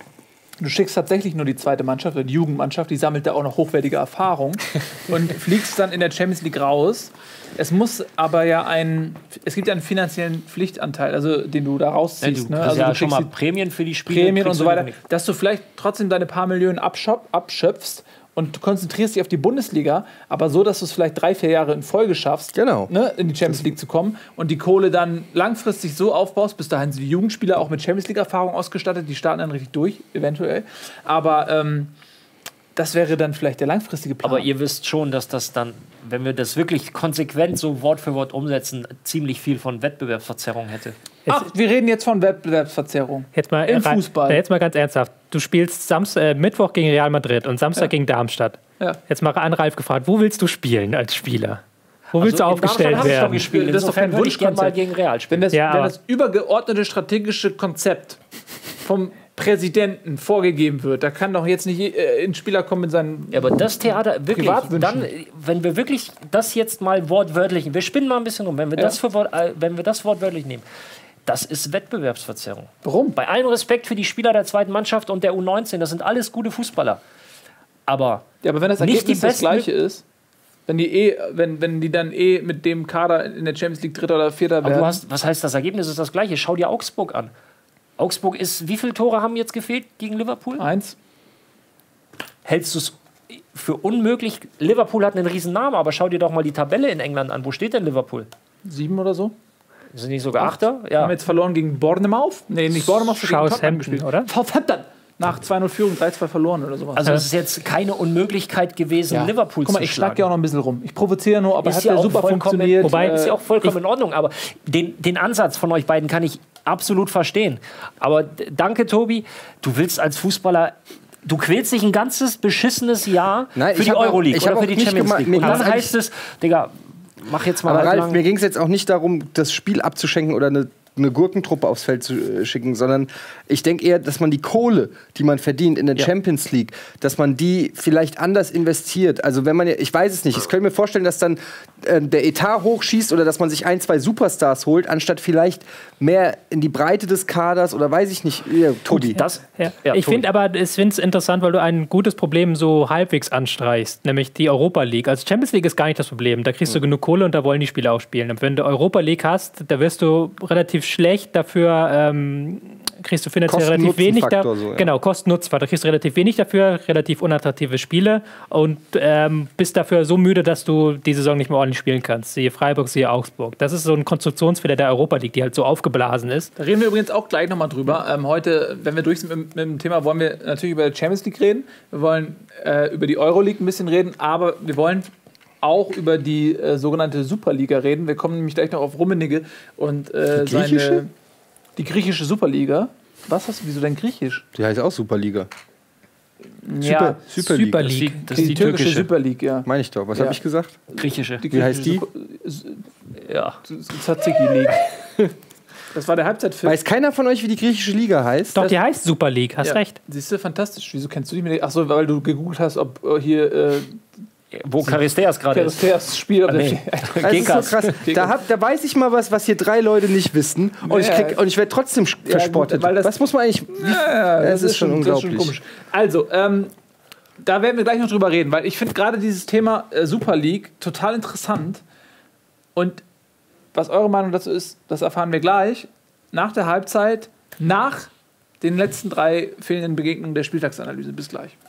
du schickst tatsächlich nur die zweite Mannschaft oder die Jugendmannschaft, die sammelt da auch noch hochwertige Erfahrung und fliegst dann in der Champions League raus. Es muss aber ja ein, es gibt ja einen finanziellen Pflichtanteil, also den du da rausziehst. du ne? kriegst Also ja du schon kriegst mal die Prämien für die Spiele. Prämien und kriegst so du weiter, nicht. dass du vielleicht trotzdem deine paar Millionen abschöp- abschöpfst und du konzentrierst dich auf die Bundesliga, aber so, dass du es vielleicht drei, vier Jahre in Folge schaffst, Genau. ne, in die Champions League zu kommen und die Kohle dann langfristig so aufbaust, bis dahin sind die Jugendspieler auch mit Champions League-Erfahrung ausgestattet, die starten dann richtig durch, eventuell. Aber ähm, das wäre dann vielleicht der langfristige Plan. Aber ihr wisst schon, dass das dann, wenn wir das wirklich konsequent so Wort für Wort umsetzen, ziemlich viel von Wettbewerbsverzerrung hätte. Ach, wir reden jetzt von Wettbewerbsverzerrung. Jetzt mal, Im rein- Fußball. Jetzt mal ganz ernsthaft. Du spielst Samstag, äh, Mittwoch gegen Real Madrid und Samstag Ja. gegen Darmstadt. Ja. Jetzt mal an Ralf gefragt, wo willst du spielen als Spieler? Wo willst du Also in Darmstadt aufgestellt habe ich doch werden? gespielt. Das ist doch Insofern kein würde ich gerne mal Wunschkonzept. gegen Real Wenn spielen. das, Ja, wenn aber- das übergeordnete strategische Konzept vom Präsidenten vorgegeben wird, da kann doch jetzt nicht äh, ein Spieler kommen mit seinen. Ja, aber das Theater, wirklich, Privatwünschen. dann, wenn wir wirklich das jetzt mal wortwörtlich, wir spinnen mal ein bisschen rum, wenn wir, Ja. das, für, Wort- äh, wenn wir das wortwörtlich nehmen, das ist Wettbewerbsverzerrung. Warum? Bei allem Respekt für die Spieler der zweiten Mannschaft und der U neunzehn, das sind alles gute Fußballer. Aber Ja, aber wenn das Nicht Ergebnis die das besten- gleiche ist, wenn die, eh, wenn, wenn die dann eh mit dem Kader in der Champions League Dritter oder Vierter Aber werden. du hast, was heißt, das Ergebnis ist das gleiche? Schau dir Augsburg an. Augsburg ist, wie viele Tore haben jetzt gefehlt gegen Liverpool? eins. Hältst du es für unmöglich? Liverpool hat einen riesen Namen, aber schau dir doch mal die Tabelle in England an. Wo steht denn Liverpool? sieben oder so. Sind nicht sogar Achter? Wir Ja. haben jetzt verloren gegen Bournemouth. Nee, nicht Bournemouth, sondern gegen Tottenham Southampton, gespielt. oder? Southampton. Nach zwei null Führung, drei zwei verloren oder sowas. Also es ist jetzt keine Unmöglichkeit gewesen, Ja. Liverpool Guck mal, zu ich schlagen. schlag ja auch noch ein bisschen rum. Ich provoziere nur, aber Ist hat ja ja auch super vollkommen- funktioniert. Wobei, Äh, ist ja auch vollkommen in Ordnung, aber den, den Ansatz von euch beiden kann ich absolut verstehen. Aber d- danke, Tobi. Du willst als Fußballer, du quälst dich ein ganzes beschissenes Jahr Nein, für ich die hab auch- Euroleague ich hab oder für auch die nicht Champions gemeint- League. mir Und dann ging's heißt es, Digga, mach jetzt mal Aber Ralf, halblang. mir ging es jetzt auch nicht darum, das Spiel abzuschenken oder eine eine Gurkentruppe aufs Feld zu äh, schicken, sondern ich denke eher, dass man die Kohle, die man verdient in der Ja. Champions League, dass man die vielleicht anders investiert. Also wenn man, ja- ich weiß es nicht, ich könnte mir vorstellen, dass dann äh, der Etat hochschießt oder dass man sich ein, zwei Superstars holt, anstatt vielleicht mehr in die Breite des Kaders oder weiß ich nicht, ja, Tobi. Das, Ja. Ja, ich Tobi. finde aber, ich finde es interessant, weil du ein gutes Problem so halbwegs anstreichst, nämlich die Europa League. Also Champions League ist gar nicht das Problem. Da kriegst du genug Kohle und da wollen die Spieler auch spielen. Und wenn du Europa League hast, da wirst du relativ schlecht dafür, ähm, kriegst du finanziell relativ wenig. Da, Kosten-Nutzen-Faktor so, ja. Genau, Kosten-Nutzen. Da kriegst du relativ wenig dafür, relativ unattraktive Spiele und ähm, bist dafür so müde, dass du die Saison nicht mehr ordentlich spielen kannst. Siehe Freiburg, siehe Augsburg. Das ist so ein Konstruktionsfehler der Europa League, die halt so aufgeblasen ist. Da reden wir übrigens auch gleich nochmal drüber. Ähm, heute, wenn wir durch sind mit, mit dem Thema, wollen wir natürlich über die Champions League reden. Wir wollen äh, über die Euroleague ein bisschen reden, aber wir wollen auch über die äh, sogenannte Superliga reden. Wir kommen nämlich gleich noch auf Rummenigge und äh, Die griechische? seine die griechische Superliga. Was hast du? Wieso denn griechisch? Die heißt auch Superliga. Ja, Super League. Das ist die, das ist die, die türkische türkische, Super League, ja. Meine ich doch. Was Ja. habe ich gesagt? griechische. Die Wie heißt die? Su- Ja. Tzatziki League. Das war der Halbzeitfilm. Weiß keiner von euch, wie die griechische Liga heißt? Doch, die heißt Super League, hast Ja. recht. Siehst du, fantastisch. Wieso kennst du die mit? Achso, weil du gegoogelt hast, ob äh, hier äh, Wo Charisteas gerade ist. Charisteas Spiel. Ah, nee. Das ist so krass. Da, hab, da weiß ich mal was, was hier drei Leute nicht wissen. Und ich, Ja. krieg- und ich werde trotzdem sch- Ja, verspottet. gut, weil das- was muss man eigentlich. Wie, Ja, es ist schon unglaublich. komisch. Also, ähm, da werden wir gleich noch drüber reden, weil ich finde gerade dieses Thema äh, Super League total interessant. Und was eure Meinung dazu ist, das erfahren wir gleich. Nach der Halbzeit, nach den letzten drei fehlenden Begegnungen der Spieltagsanalyse. Bis gleich.